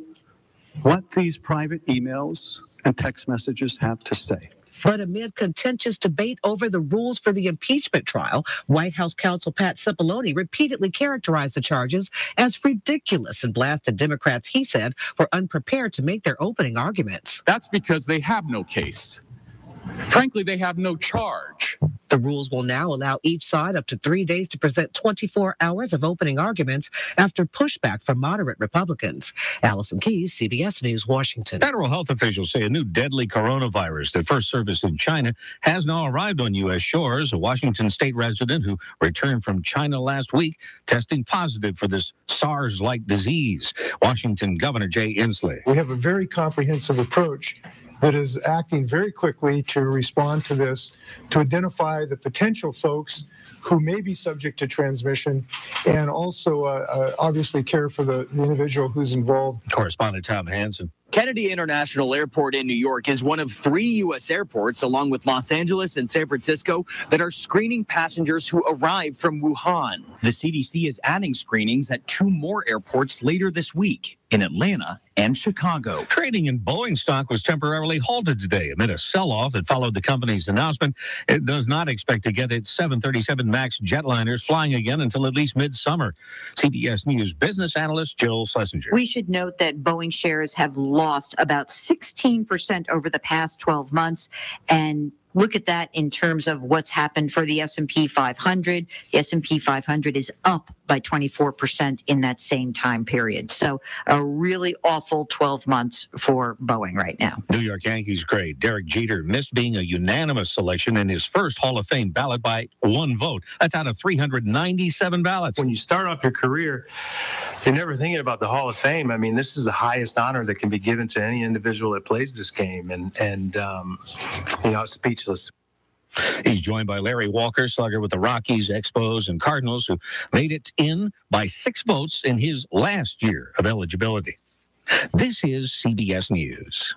what these private emails and text messages have to say." But amid contentious debate over the rules for the impeachment trial, White House counsel Pat Cipollone repeatedly characterized the charges as ridiculous and blasted Democrats, he said, were unprepared to make their opening arguments. That's because they have no case. Frankly, they have no charge. The rules will now allow each side up to three days to present twenty-four hours of opening arguments after pushback from moderate Republicans. Allison Keyes, C B S News, Washington. Federal health officials say a new deadly coronavirus that first surfaced in China has now arrived on U S shores. A Washington state resident who returned from China last week testing positive for this SARS-like disease. Washington Governor Jay Inslee. We have a very comprehensive approach that is acting very quickly to respond to this, to identify the potential folks who may be subject to transmission, and also uh, uh, obviously care for the, the individual who's involved. Correspondent Tom Hansen. Kennedy International Airport in New York is one of three U S airports, along with Los Angeles and San Francisco, that are screening passengers who arrive from Wuhan. The C D C is adding screenings at two more airports later this week, in Atlanta and Chicago. Trading in Boeing stock was temporarily halted today amid a sell-off that followed the company's announcement it does not expect to get its seven thirty-seven MAX jetliners flying again until at least midsummer. C B S News business analyst Jill Schlesinger. We should note that Boeing shares have lost about sixteen percent over the past twelve months, and look at that in terms of what's happened for the S and P five hundred. The S and P five hundred is up by twenty-four percent in that same time period. So a really awful twelve months for Boeing right now. New York Yankees great Derek Jeter missed being a unanimous selection in his first Hall of Fame ballot by one vote. That's out of three hundred ninety-seven ballots. When you start off your career, you're never thinking about the Hall of Fame. I mean, this is the highest honor that can be given to any individual that plays this game. And, and um, you know, speechless. He's joined by Larry Walker, slugger with the Rockies, Expos, and Cardinals, who made it in by six votes in his last year of eligibility. This is C B S News.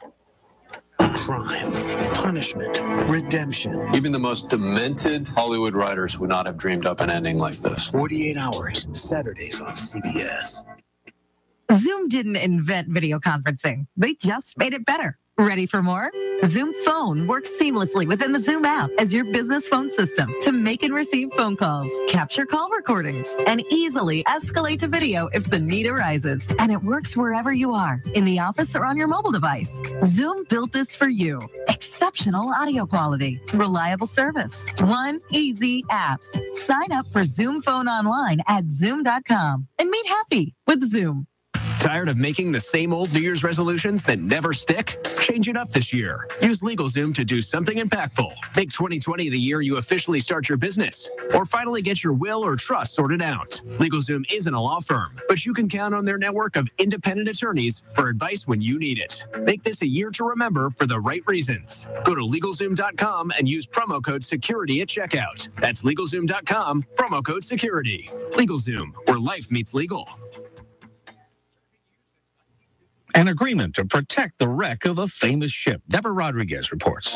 Crime, punishment, redemption. Even the most demented Hollywood writers would not have dreamed up an ending like this. forty-eight hours, Saturdays on C B S. Zoom didn't invent video conferencing. They just made it better. Ready for more? Zoom Phone works seamlessly within the Zoom app as your business phone system to make and receive phone calls, capture call recordings, and easily escalate to video if the need arises. And it works wherever you are, in the office or on your mobile device. Zoom built this for you. Exceptional audio quality, reliable service, one easy app. Sign up for Zoom Phone online at zoom dot com and meet happy with Zoom. Tired of making the same old New Year's resolutions that never stick? Change it up this year. Use LegalZoom to do something impactful. Make twenty twenty the year you officially start your business, or finally get your will or trust sorted out. LegalZoom isn't a law firm, but you can count on their network of independent attorneys for advice when you need it. Make this a year to remember for the right reasons. Go to LegalZoom dot com and use promo code SECURITY at checkout. That's LegalZoom dot com, promo code SECURITY. LegalZoom, where life meets legal. An agreement to protect the wreck of a famous ship. Deborah Rodriguez reports.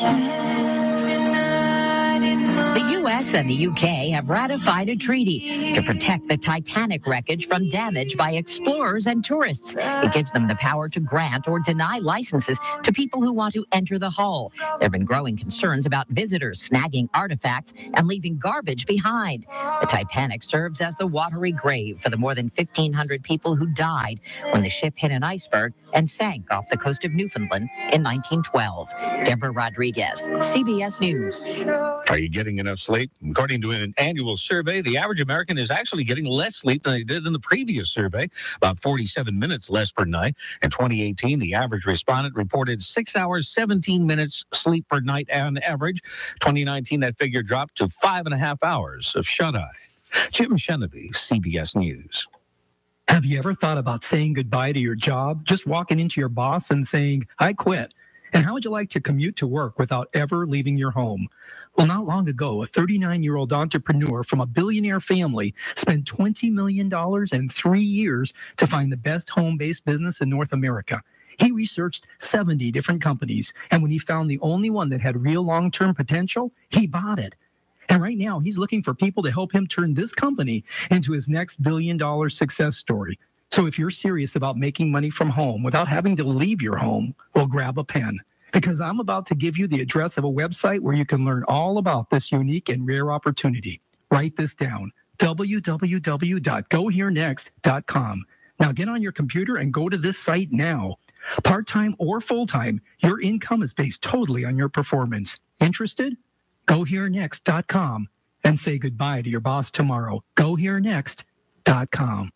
The U S and the U K have ratified a treaty to protect the Titanic wreckage from damage by explorers and tourists. It gives them the power to grant or deny licenses to people who want to enter the hull. There have been growing concerns about visitors snagging artifacts and leaving garbage behind. The Titanic serves as the watery grave for the more than fifteen hundred people who died when the ship hit an iceberg and sank off the coast of Newfoundland in nineteen twelve. Deborah Rodriguez, C B S News. Are you getting enough sleep? According to an annual survey, the average American is actually getting less sleep than they did in the previous survey, about forty-seven minutes less per night. In twenty eighteen, the average respondent reported six hours, seventeen minutes sleep per night on average. twenty nineteen, that figure dropped to five and a half hours of shut-eye. Jim Sheneby, C B S News. Have you ever thought about saying goodbye to your job? Just walking into your boss and saying, I quit. And how would you like to commute to work without ever leaving your home? Well, not long ago, a thirty-nine-year-old entrepreneur from a billionaire family spent twenty million dollars in three years to find the best home-based business in North America. He researched seventy different companies, and when he found the only one that had real long-term potential, he bought it. And right now, he's looking for people to help him turn this company into his next billion-dollar success story. So if you're serious about making money from home without having to leave your home, well, grab a pen, because I'm about to give you the address of a website where you can learn all about this unique and rare opportunity. Write this down, w w w dot go here next dot com. Now get on your computer and go to this site now. Part-time or full-time, your income is based totally on your performance. Interested? go here next dot com and say goodbye to your boss tomorrow. go here next dot com.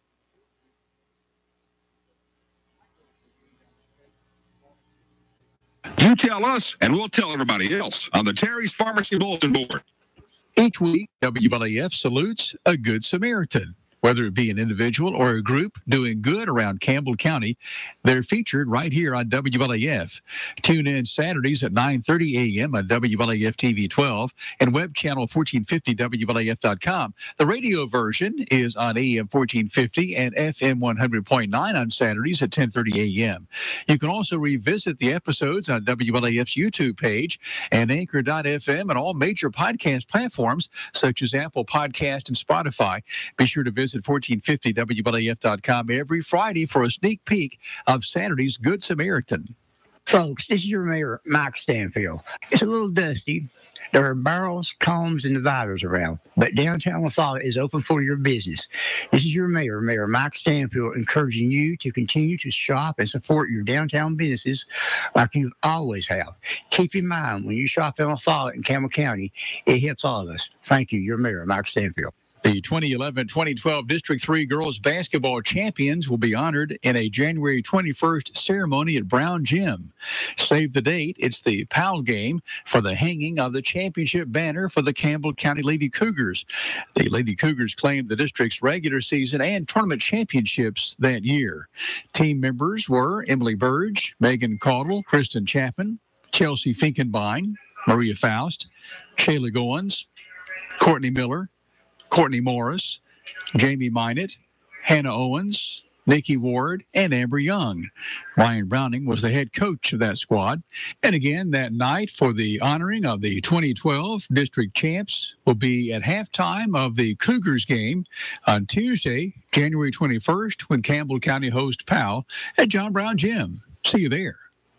You tell us, and we'll tell everybody else on the Terry's Pharmacy Bulletin Board. Each week, W L A F salutes a Good Samaritan. Whether it be an individual or a group doing good around Campbell County, they're featured right here on W L A F. Tune in Saturdays at nine thirty a m on W L A F T V twelve and web channel fourteen fifty W L A F dot com. The radio version is on A M fourteen fifty and F M one hundred point nine on Saturdays at ten thirty a m You can also revisit the episodes on W L A F's YouTube page and anchor dot f m and all major podcast platforms such as Apple Podcast and Spotify. Be sure to visit fourteen fifty W L A F dot com every Friday for a sneak peek of Saturday's Good Samaritan. Folks, this is your mayor, Mike Stanfield. It's a little dusty. There are barrels, combs, and dividers around, but downtown La Follette is open for your business. This is your mayor, Mayor Mike Stanfield, encouraging you to continue to shop and support your downtown businesses like you always have. Keep in mind, when you shop in La Follette in Campbell County, it helps all of us. Thank you, your mayor, Mike Stanfield. The twenty eleven twenty twelve District three girls basketball champions will be honored in a January twenty-first ceremony at Brown Gym. Save the date. It's the Powell game for the hanging of the championship banner for the Campbell County Lady Cougars. The Lady Cougars claimed the district's regular season and tournament championships that year. Team members were Emily Burge, Megan Caudle, Kristen Chapman, Chelsea Finkenbein, Maria Faust, Shayla Goins, Courtney Miller, Courtney Morris, Jamie Minott, Hannah Owens, Nikki Ward, and Amber Young. Ryan Browning was the head coach of that squad. And again, that night for the honoring of the twenty twelve district champs will be at halftime of the Cougars game on Tuesday, January twenty-first, when Campbell County hosts Powell at John Brown Gym. See you there.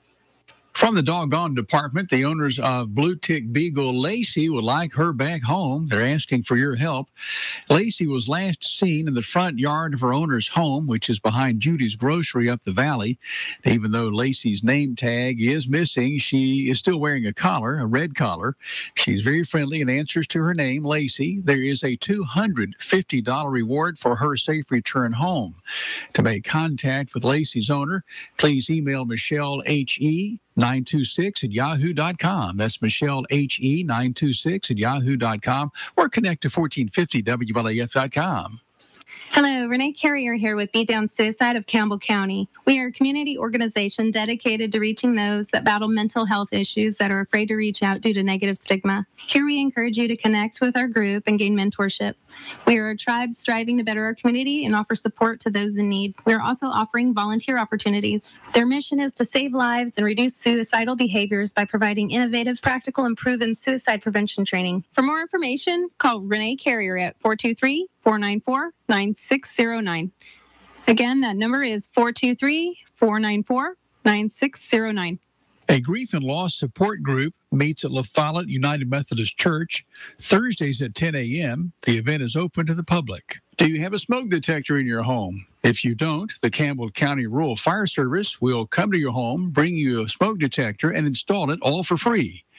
From the doggone department, the owners of Blue Tick Beagle Lacey would like her back home. They're asking for your help. Lacey was last seen in the front yard of her owner's home, which is behind Judy's Grocery up the valley. Even though Lacey's name tag is missing, she is still wearing a collar, a red collar. She's very friendly and answers to her name, Lacey. There is a two hundred fifty dollars reward for her safe return home. To make contact with Lacey's owner, please email Michelle H E nine two six at yahoo dot com. That's Michelle H E nine two six at yahoo dot com or connect to fourteen fifty W L A F dot com. Hello, Renee Carrier here with Beat Down Suicide of Campbell County. We are a community organization dedicated to reaching those that battle mental health issues that are afraid to reach out due to negative stigma. Here we encourage you to connect with our group and gain mentorship. We are a tribe striving to better our community and offer support to those in need. We are also offering volunteer opportunities. Their mission is to save lives and reduce suicidal behaviors by providing innovative, practical, and proven suicide prevention training. For more information, call Renee Carrier at four two three, four nine four, nine six zero nine. Again, that number is four two three, four nine four, nine six zero nine. A grief and loss support group meets at La Follette United Methodist Church Thursdays at ten a m The event is open to the public. Do you have a smoke detector in your home? If you don't, the Campbell County Rural Fire Service will come to your home, bring you a smoke detector, and install it all for free.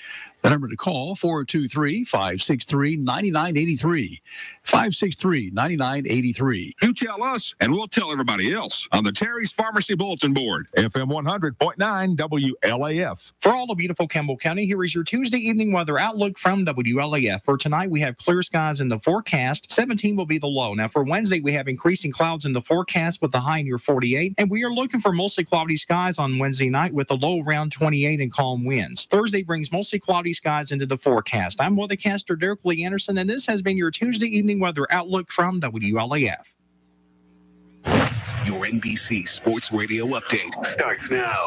The number to call, four two three, five six three, nine nine eight three. five six three, nine nine eight three. You tell us, and we'll tell everybody else on the Terry's Pharmacy Bulletin Board. F M one hundred point nine W L A F. For all of beautiful Campbell County, here is your Tuesday evening weather outlook from W L A F. For tonight, we have clear skies in the forecast. seventeen will be the low. Now, for Wednesday, we have increasing clouds in the forecast with the high near forty-eight. And we are looking for mostly cloudy skies on Wednesday night with a low around twenty-eight and calm winds. Thursday brings mostly cloudy skies into the forecast. I'm weathercaster Derek Lee Anderson, and this has been your Tuesday evening weather outlook from W L A F. Your N B C Sports Radio update starts now.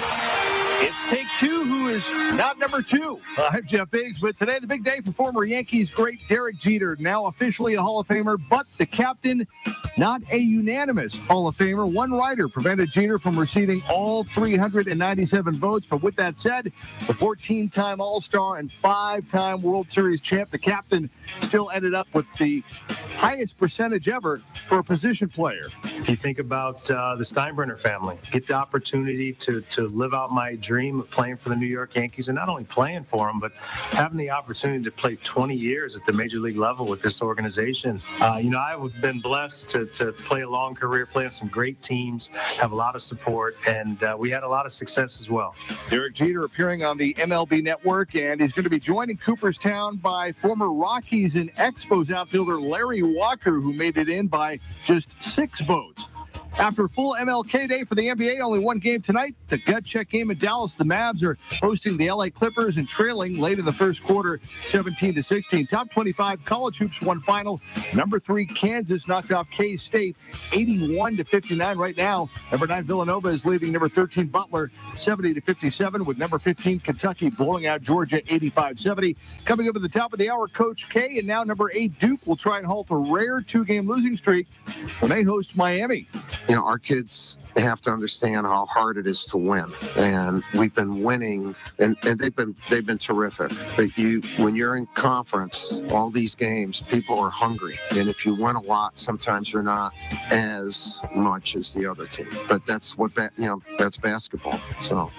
It's Take Two, who is not number two. Uh, I'm Jeff Biggs, but today the big day for former Yankees great Derek Jeter, now officially a Hall of Famer, but the captain, not a unanimous Hall of Famer. One writer prevented Jeter from receiving all three hundred ninety-seven votes, but with that said, the fourteen-time All-Star and five-time World Series champ, the captain, still ended up with the highest percentage ever for a position player. You think about uh, the Steinbrenner family. Get the opportunity to to live out my dream of playing for the New York Yankees, and not only playing for them, but having the opportunity to play twenty years at the major league level with this organization. Uh, you know, I've been blessed to, to play a long career, play on some great teams, have a lot of support, and uh, we had a lot of success as well. Derek Jeter appearing on the M L B Network, and he's going to be joined in Cooperstown by former Rockies and Expos outfielder Larry Walker, who made it in by just six votes. After a full M L K day for the N B A, only one game tonight. The gut check game in Dallas. The Mavs are hosting the L A Clippers and trailing late in the first quarter, seventeen to sixteen. Top twenty-five college hoops one final. Number three Kansas knocked off K-State eighty-one to fifty-nine right now. Number nine Villanova is leading number thirteen Butler seventy to fifty-seven, with number fifteen Kentucky blowing out Georgia eighty-five seventy. Coming up at the top of the hour, Coach K, and now number eight Duke will try and halt a rare two-game losing streak when they host Miami. You know, our kids have to understand how hard it is to win, and we've been winning, and, and they've been they've been terrific. But you, when you're in conference, all these games, people are hungry, and if you win a lot, sometimes you're not as much as the other team. But that's what ba- you know, that's basketball. So.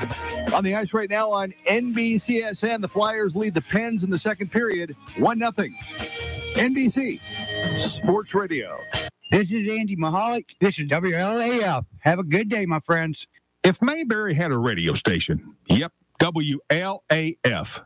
On the ice right now on N B C S N, the Flyers lead the Pens in the second period, one nothing. N B C Sports Radio. This is Andy Mahalik. This is W L A F. Have a good day, my friends. If Mayberry had a radio station, yep, W L A F.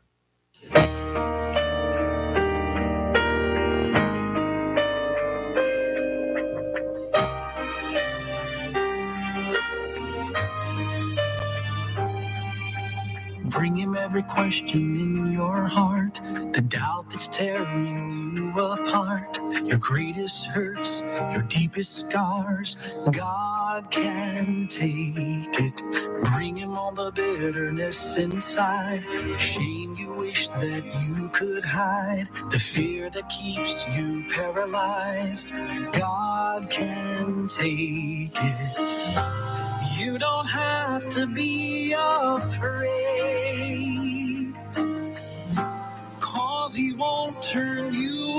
Bring him every question in your heart, the doubt that's tearing you apart, your greatest hurts, your deepest scars. God can take it. Bring him all the bitterness inside, the shame you wish that you could hide, the fear that keeps you paralyzed. God can take it. You don't have to be afraid, 'cause he won't turn you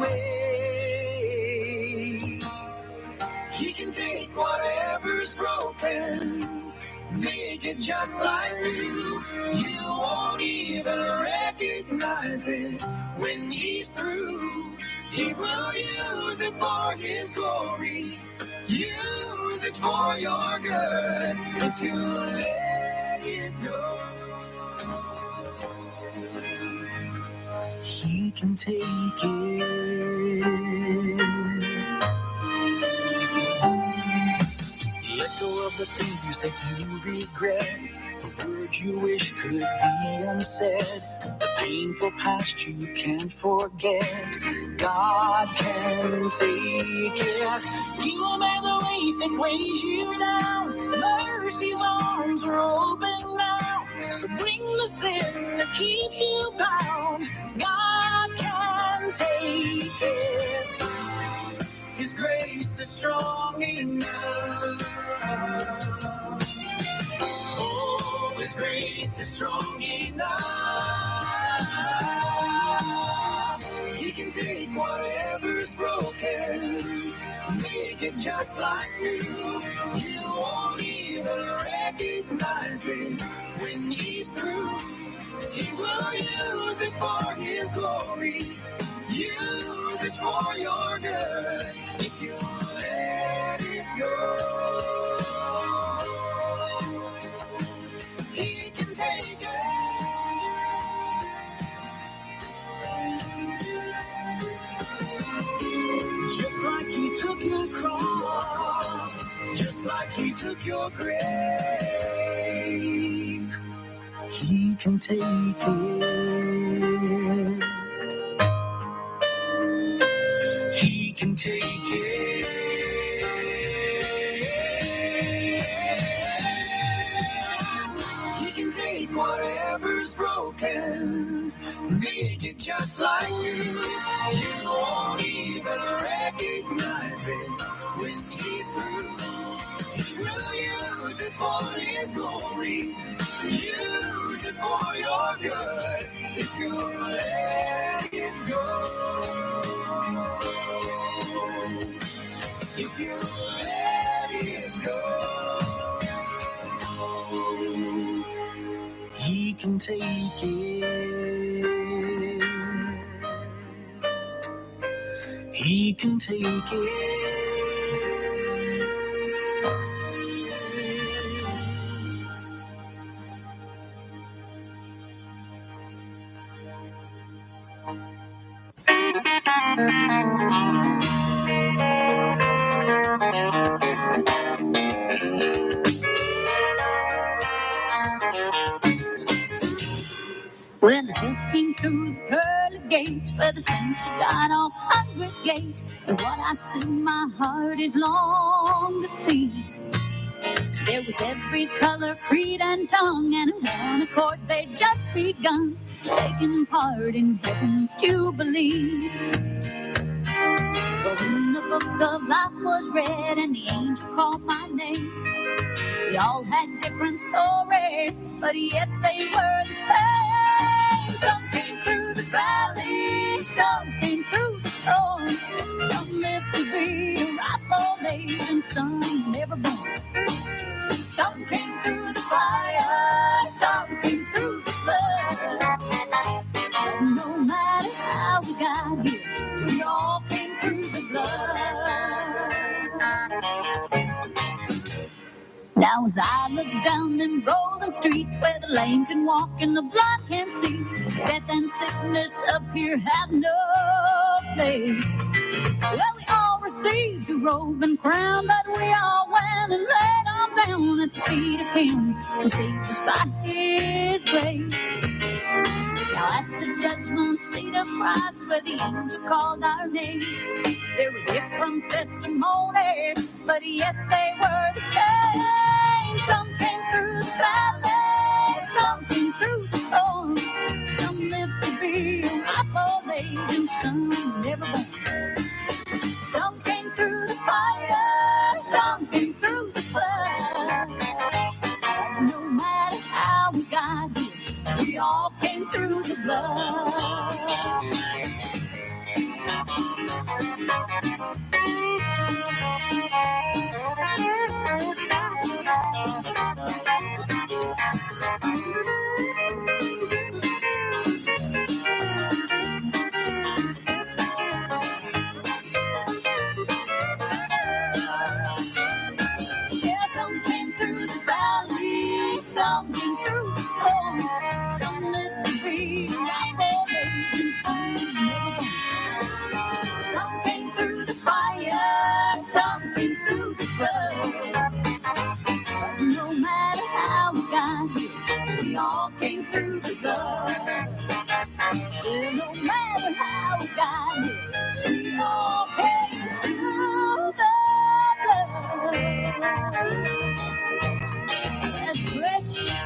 away. He can take whatever's broken, make it just like new. You won't even recognize it when he's through. He will use it for his glory, use it for your good, if you let it go. He can take it. Let go of the things that you regret, the words you wish could be unsaid, the painful past you can't forget. God can take it. He will bear the weight that weighs you down. Mercy's arms are open now. So bring the sin that keeps you bound. God can take it. His grace is strong enough. Oh, His grace is strong enough. He can take whatever's broken, make it just like new. You won't even recognize it when he's through. He will use it for his glory. Use it for your good. If you let it go, he can take it. Just like he took your cross, just like he took your grave, he can take it. He can take it. He can take whatever's broken, make it just like new. You won't even recognize it when he's through. He will use it for his glory. Use it for your good if you let it go. If you let it go, he can take it. He can take it. Well, I just came through the pearly gates where the saints of God all congregate. And what I see, my heart is long to see. There was every color, creed, and tongue, and in one accord they'd just begun, taking part in heaven's jubilee. But when the book of life was read and the angel called my name, they all had different stories, but yet they were the same. Some came through the valley, some came through the storm, some lived to be a ripe old age, and some never born. Some came through the fire, some came through the flood. But no matter how we got here, we all came through the blood. Now as I look down them golden streets where the lame can walk and the blind can see, death and sickness up here have no place. Well, we all received a robe and crown, but we all went and laid on down at the feet of him who saved us by his grace. Now at the judgment seat of Christ where the angel called our names, there were different testimonies, but yet they were the same. Some came through the valley, some came through the storm, some lived to be a ripe old age, and some never born. Some came through the fire, some came through the flood. But no matter how we got here, we all came through the blood. Yeah, some came through the valley, some came through the storm, some lived to be ripe old age, and some never born. Some came through the fire, some came through the flood. But no matter how we got here, we all came through the blood. Yeah, no matter how we got here, we all came through the blood. That precious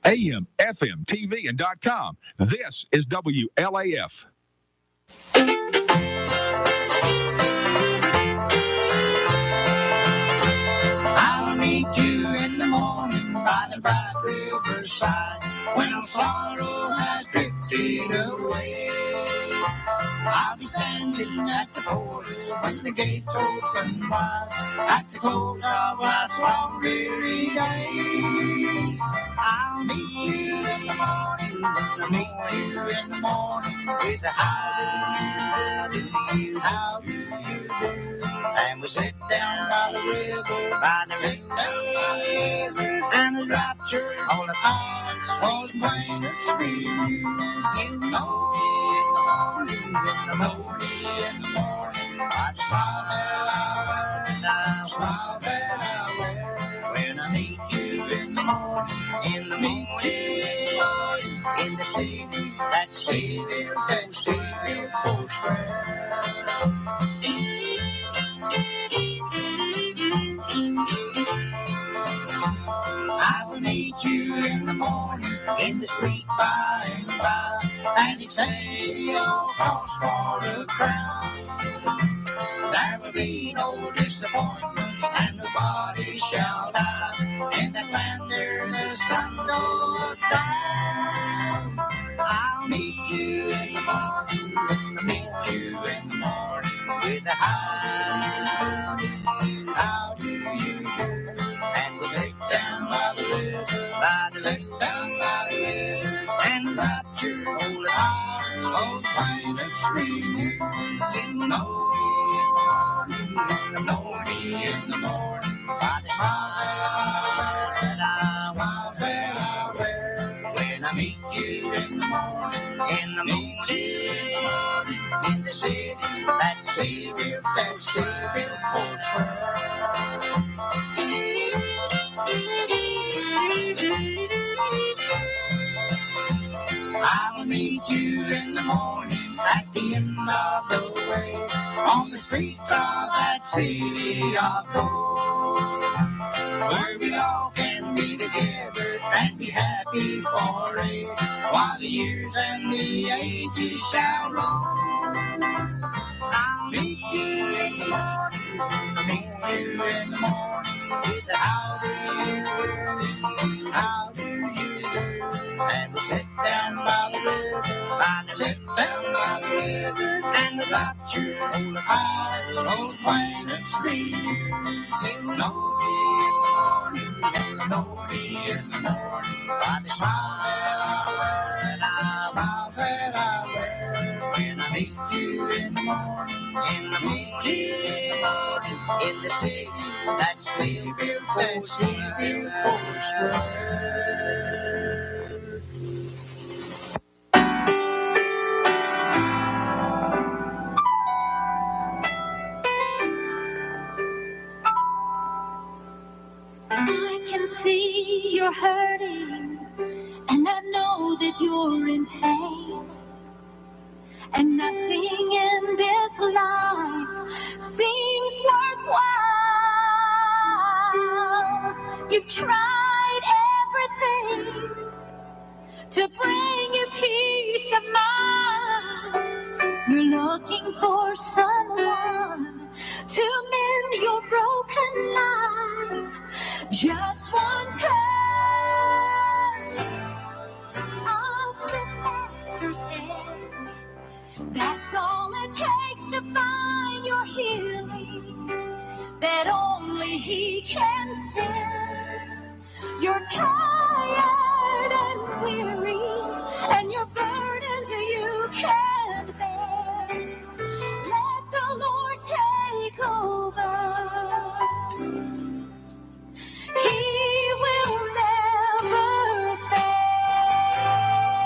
A M, F M, T V, and .com. This is W L A F. I'll meet you in the morning by the bright riverside when all sorrow has drifted away. I'll be standing at the porch when the gates open wide at the close of life's long weary day. I'll meet you in the morning, I'll meet you in the morning with a how do you, how do you do? And we sit down by the river, by the river, and the rapture on the hearts for the plain that's real. You know in the morning, in the morning, I just smile that I wear, and I smile that I wear when I meet you in the morning, in the morning, in the city, that city, that city, Fort Square. I will meet you in the morning in the street by and by, and exchange your horse for a crown. There will be no disappointment, and nobody shall die in that land where the sun goes down. I'll meet you in the morning, I'll meet you in the morning with a how do you, how do you do? And we'll sit down by the river, by the sit down by the river, and the rapture all the hearts so plain and sweet. You know in the morning, in the morning, by the smiles that I smile that I wear when I meet you in the morning, in the morning, in the city, that city, that city, Fort Square. I will meet you in the morning at the end of the way on the streets of that city of gold, where we all can be together and be happy for a while the years and the ages shall roll. I'll meet you in the morning, I'll meet you in the morning with the how do you do, how do you do, and we'll sit down by the river, by the sit down by the river, and the rapture all the hearts so plain and sweet. You know in the morning, in the morning, by the smiles that I smile that I wear when I meet you in the morning, in the morning, in the city, that city, that city, Fort Square. I can see you're hurting, and I know that you're in pain, and nothing in this life seems worthwhile. You've tried everything to bring you peace of mind. You're looking for someone to mend your broken life. Just one touch of the Master's hand. That's all it takes to find your healing, that only He can send. You're tired and weary, and your burdens you can't bear. Let the Lord take over. He will never fail.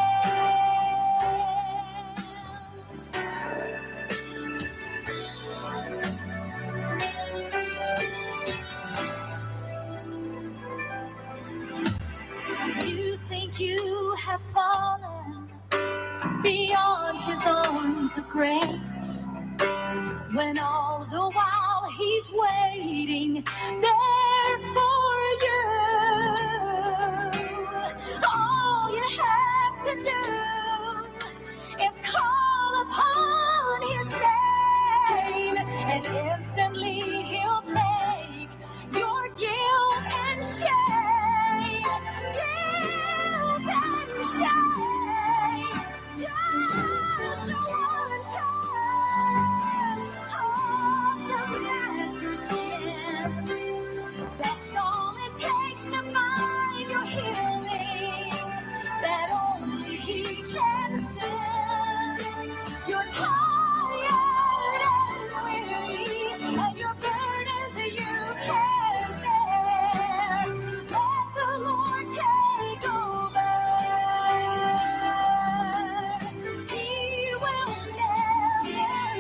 You think you have fallen beyond His arms of grace, when all the while He's waiting there for you. Oh, have to do is call upon his name, and instantly he'll take your guilt and shame. Guilt and shame. Just one touch of the Master's hand. That's all it takes to find your healing, that only he can send. You're tired and weary, and your burdens you can't bear. Let the Lord take over. He will never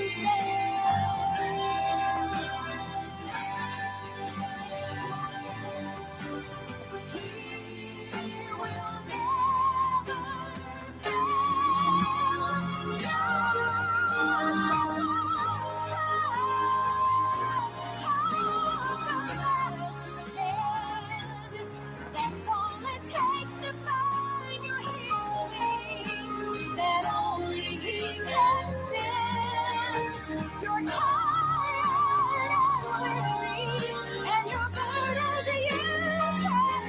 That's all it takes to find your healing, that only he can send. You're tired and weary, and your burdens you can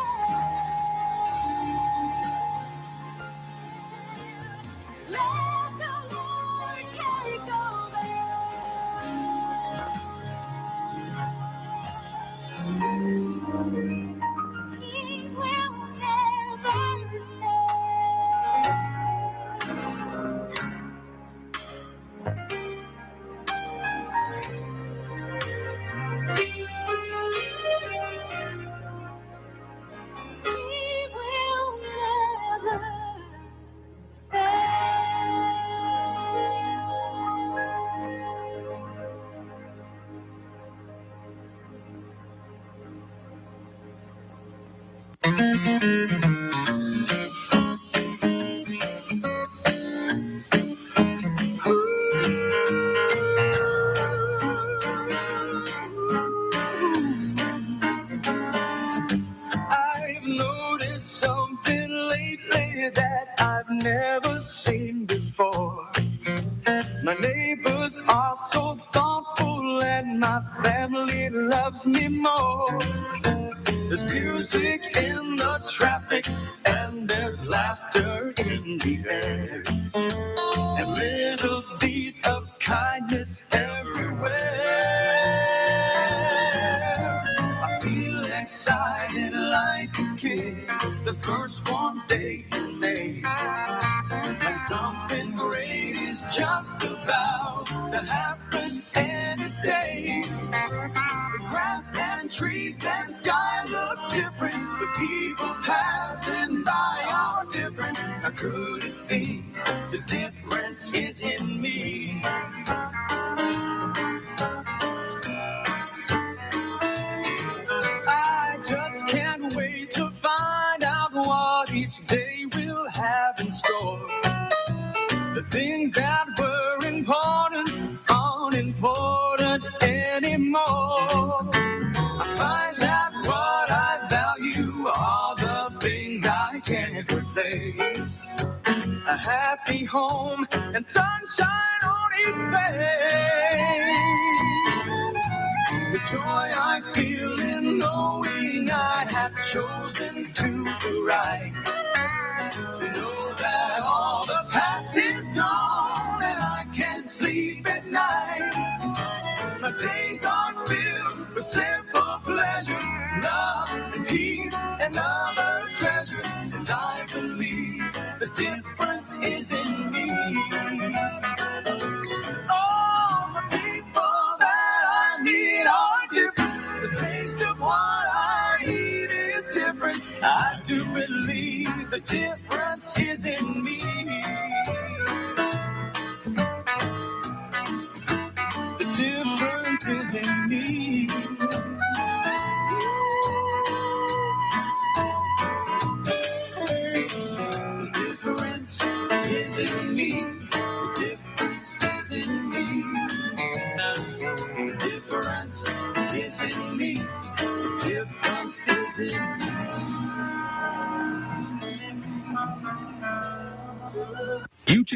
bear. Let the Lord take over. He will never fail. He will never I've noticed something lately that I've never seen before. My neighbors are so thoughtful and my family loves me more. There's music in the traffic and there's laughter in the air, and little deeds of kindness everywhere. I feel excited like a kid the first warm day in May, and something great is just about to happen any day. The grass and trees and sky look different, the people passing by are different. How could it be? The difference is in me. I just can't wait to find out what each day will have in store. The things that were important aren't important anymore. I find that what I value are the things I can't replace. A happy home and sunshine on each face. The joy I feel in knowing I have chosen to do right. To know that all the past is gone and I can sleep at night. My days are filled with simple pleasures, love and peace and other treasures. And I believe the difference is in me. All the people that I meet are different. The taste of what I eat is different. I do believe the difference is in me. The difference is in me. The difference is in me. The difference is in me. The difference is in me. The difference is in me.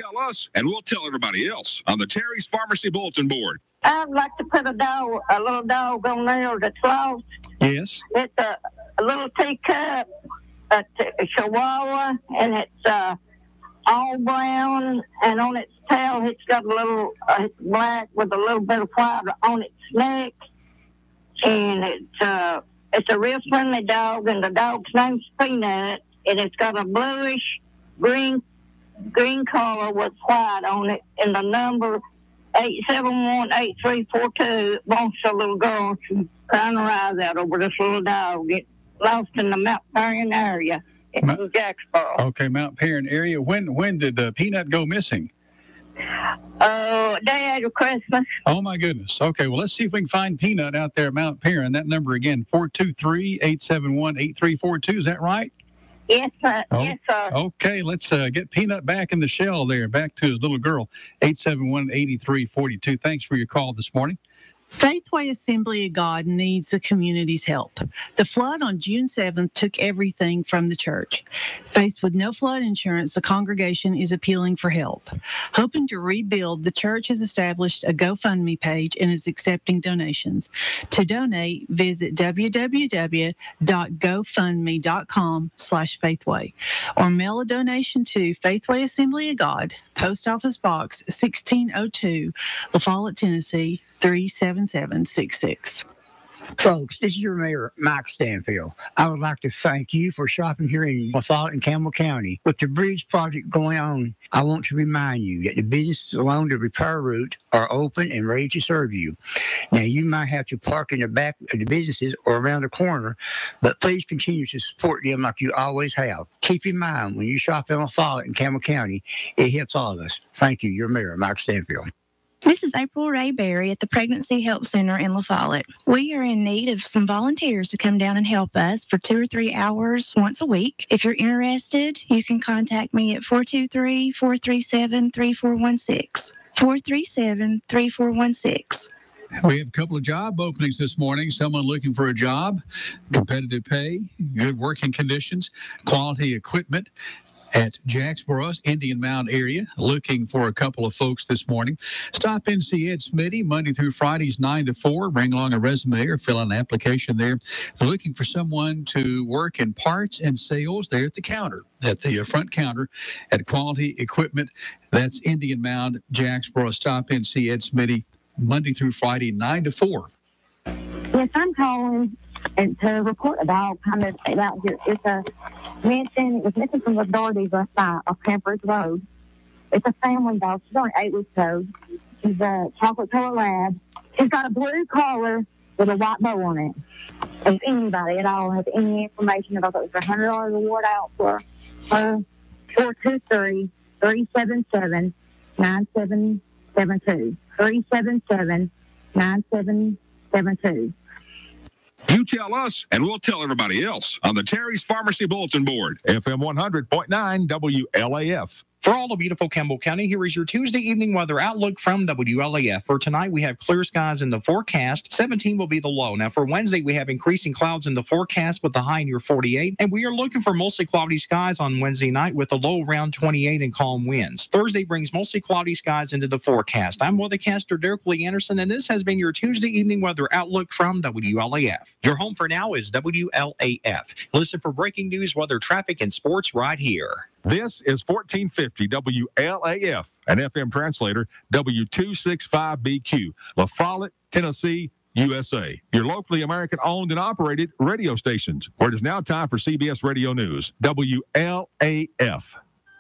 tell us, and we'll tell everybody else on the Terry's Pharmacy Bulletin Board. I'd like to put a dog, a little dog on there that's lost. Yes. It's a, a little teacup, a, t- a chihuahua, and it's uh, all brown, and on its tail it's got a little, uh, it's black with a little bit of white on its neck, and it's uh, it's a real friendly dog, and the dog's name's Peanut, and it's got a bluish green green collar with white on it, and the number eight seven one, eight three four two. It belongs to a little girl. She's crying her eyes out over this little dog. It lost in the Mount Marion area in Ma- Jacksboro. Okay, Mount Perrin area. When when did uh, Peanut go missing? Uh, day after Christmas. Oh, my goodness. Okay, well, let's see if we can find Peanut out there at Mount Perrin. That number again, four two three, eight seven one, eight three four two. Is that right? Yes, sir. Oh, Yes, sir. Okay, let's uh, get Peanut back in the shell there, back to his little girl, eight seven one, eight three four two. Thanks for your call this morning. Faithway Assembly of God needs the community's help. The flood on June seventh took everything from the church. Faced with no flood insurance, the congregation is appealing for help. Hoping to rebuild, the church has established a GoFundMe page and is accepting donations. To donate, visit www.gofundme.com slash Faithway or mail a donation to Faithway Assembly of God, Post Office Box sixteen oh two, La Follette, Tennessee, three seven seven six six. Folks, this is your mayor, Mike Stanfield. I would like to thank you for shopping here in La Follette and Campbell County. With the bridge project going on, I want to remind you that the businesses along the repair route are open and ready to serve you. Now, you might have to park in the back of the businesses or around the corner, but please continue to support them like you always have. Keep in mind, when you shop in La Follette and Campbell County, it helps all of us. Thank you, your mayor, Mike Stanfield. This is April Ray Berry at the Pregnancy Help Center in La Follette. We are in need of some volunteers to come down and help us for two or three hours once a week. If you're interested, you can contact me at four two three, four three seven, three four one six. four three seven, three four one six. We have a couple of job openings this morning. Someone looking for a job, competitive pay, good working conditions, quality equipment at Jacksboro's Indian Mound area, looking for a couple of folks this morning. Stop in, see Ed Smitty, Monday through Fridays, nine to four. Bring along a resume or fill out an application there. They're looking for someone to work in parts and sales there at the counter, at the front counter at Quality Equipment. That's Indian Mound, Jacksboro. Stop in, see Ed Smitty, Monday through Friday, nine to four. Yes, I'm calling and to report a dog kind of about here. It's a missing. It was missing from the Doherty's last night off Campers Road. It's a family dog. She's only eight weeks old. She's a chocolate color lab. She's got a blue collar with a white bow on it. If anybody at all has any information about that, there's a hundred dollar reward out for her. Four two three, three seven seven, nine seven seven two. Three seven seven, nine seven seven two. You tell us, and we'll tell everybody else on the Terry's Pharmacy Bulletin Board. F M one hundred point nine W L A F. For all the beautiful Campbell County, here is your Tuesday evening weather outlook from W L A F. For tonight, we have clear skies in the forecast. seventeen will be the low. Now, for Wednesday, we have increasing clouds in the forecast with the high near forty-eight. And we are looking for mostly cloudy skies on Wednesday night with a low around twenty-eight and calm winds. Thursday brings mostly cloudy skies into the forecast. I'm weathercaster Derek Lee Anderson, and this has been your Tuesday evening weather outlook from W L A F. Your home for now is W L A F. Listen for breaking news, weather, traffic, and sports right here. This is fourteen fifty W L A F, an F M translator, W two sixty-five B Q, La Follette, Tennessee, U S A. Your locally American-owned and operated radio stations, where it is now time for C B S Radio News, W L A F.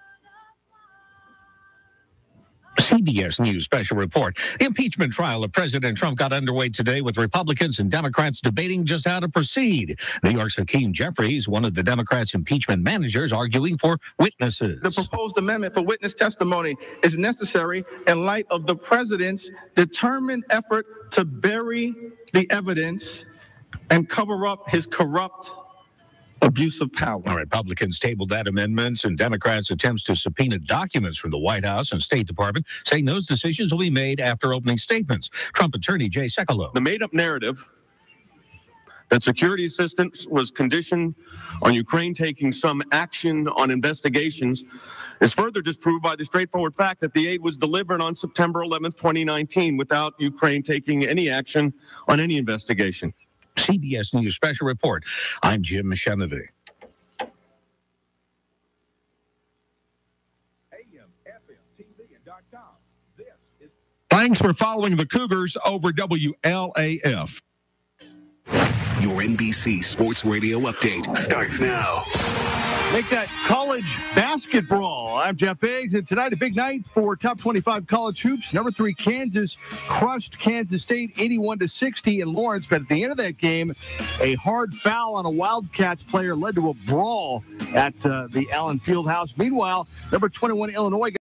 C B S News special report. The impeachment trial of President Trump got underway today with Republicans and Democrats debating just how to proceed. New York's Hakeem Jeffries, one of the Democrats' impeachment managers, arguing for witnesses. The proposed amendment for witness testimony is necessary in light of the president's determined effort to bury the evidence and cover up his corrupt abuse of power. Now, Republicans tabled that amendment, and Democrats' attempts to subpoena documents from the White House and State Department, saying those decisions will be made after opening statements. Trump attorney Jay Sekulow. The made-up narrative that security assistance was conditioned on Ukraine taking some action on investigations is further disproved by the straightforward fact that the aid was delivered on September eleventh, twenty nineteen, without Ukraine taking any action on any investigation. C B S News Special Report. I'm Jim Mishenovy. Thanks for following the Cougars over W L A F. Your N B C Sports Radio update starts now. Make that college basketball. I'm Jeff Biggs, and tonight a big night for top twenty-five college hoops. Number three, Kansas crushed Kansas State eighty-one to sixty in Lawrence, but at the end of that game, a hard foul on a Wildcats player led to a brawl at uh, the Allen Fieldhouse. Meanwhile, number twenty-one, Illinois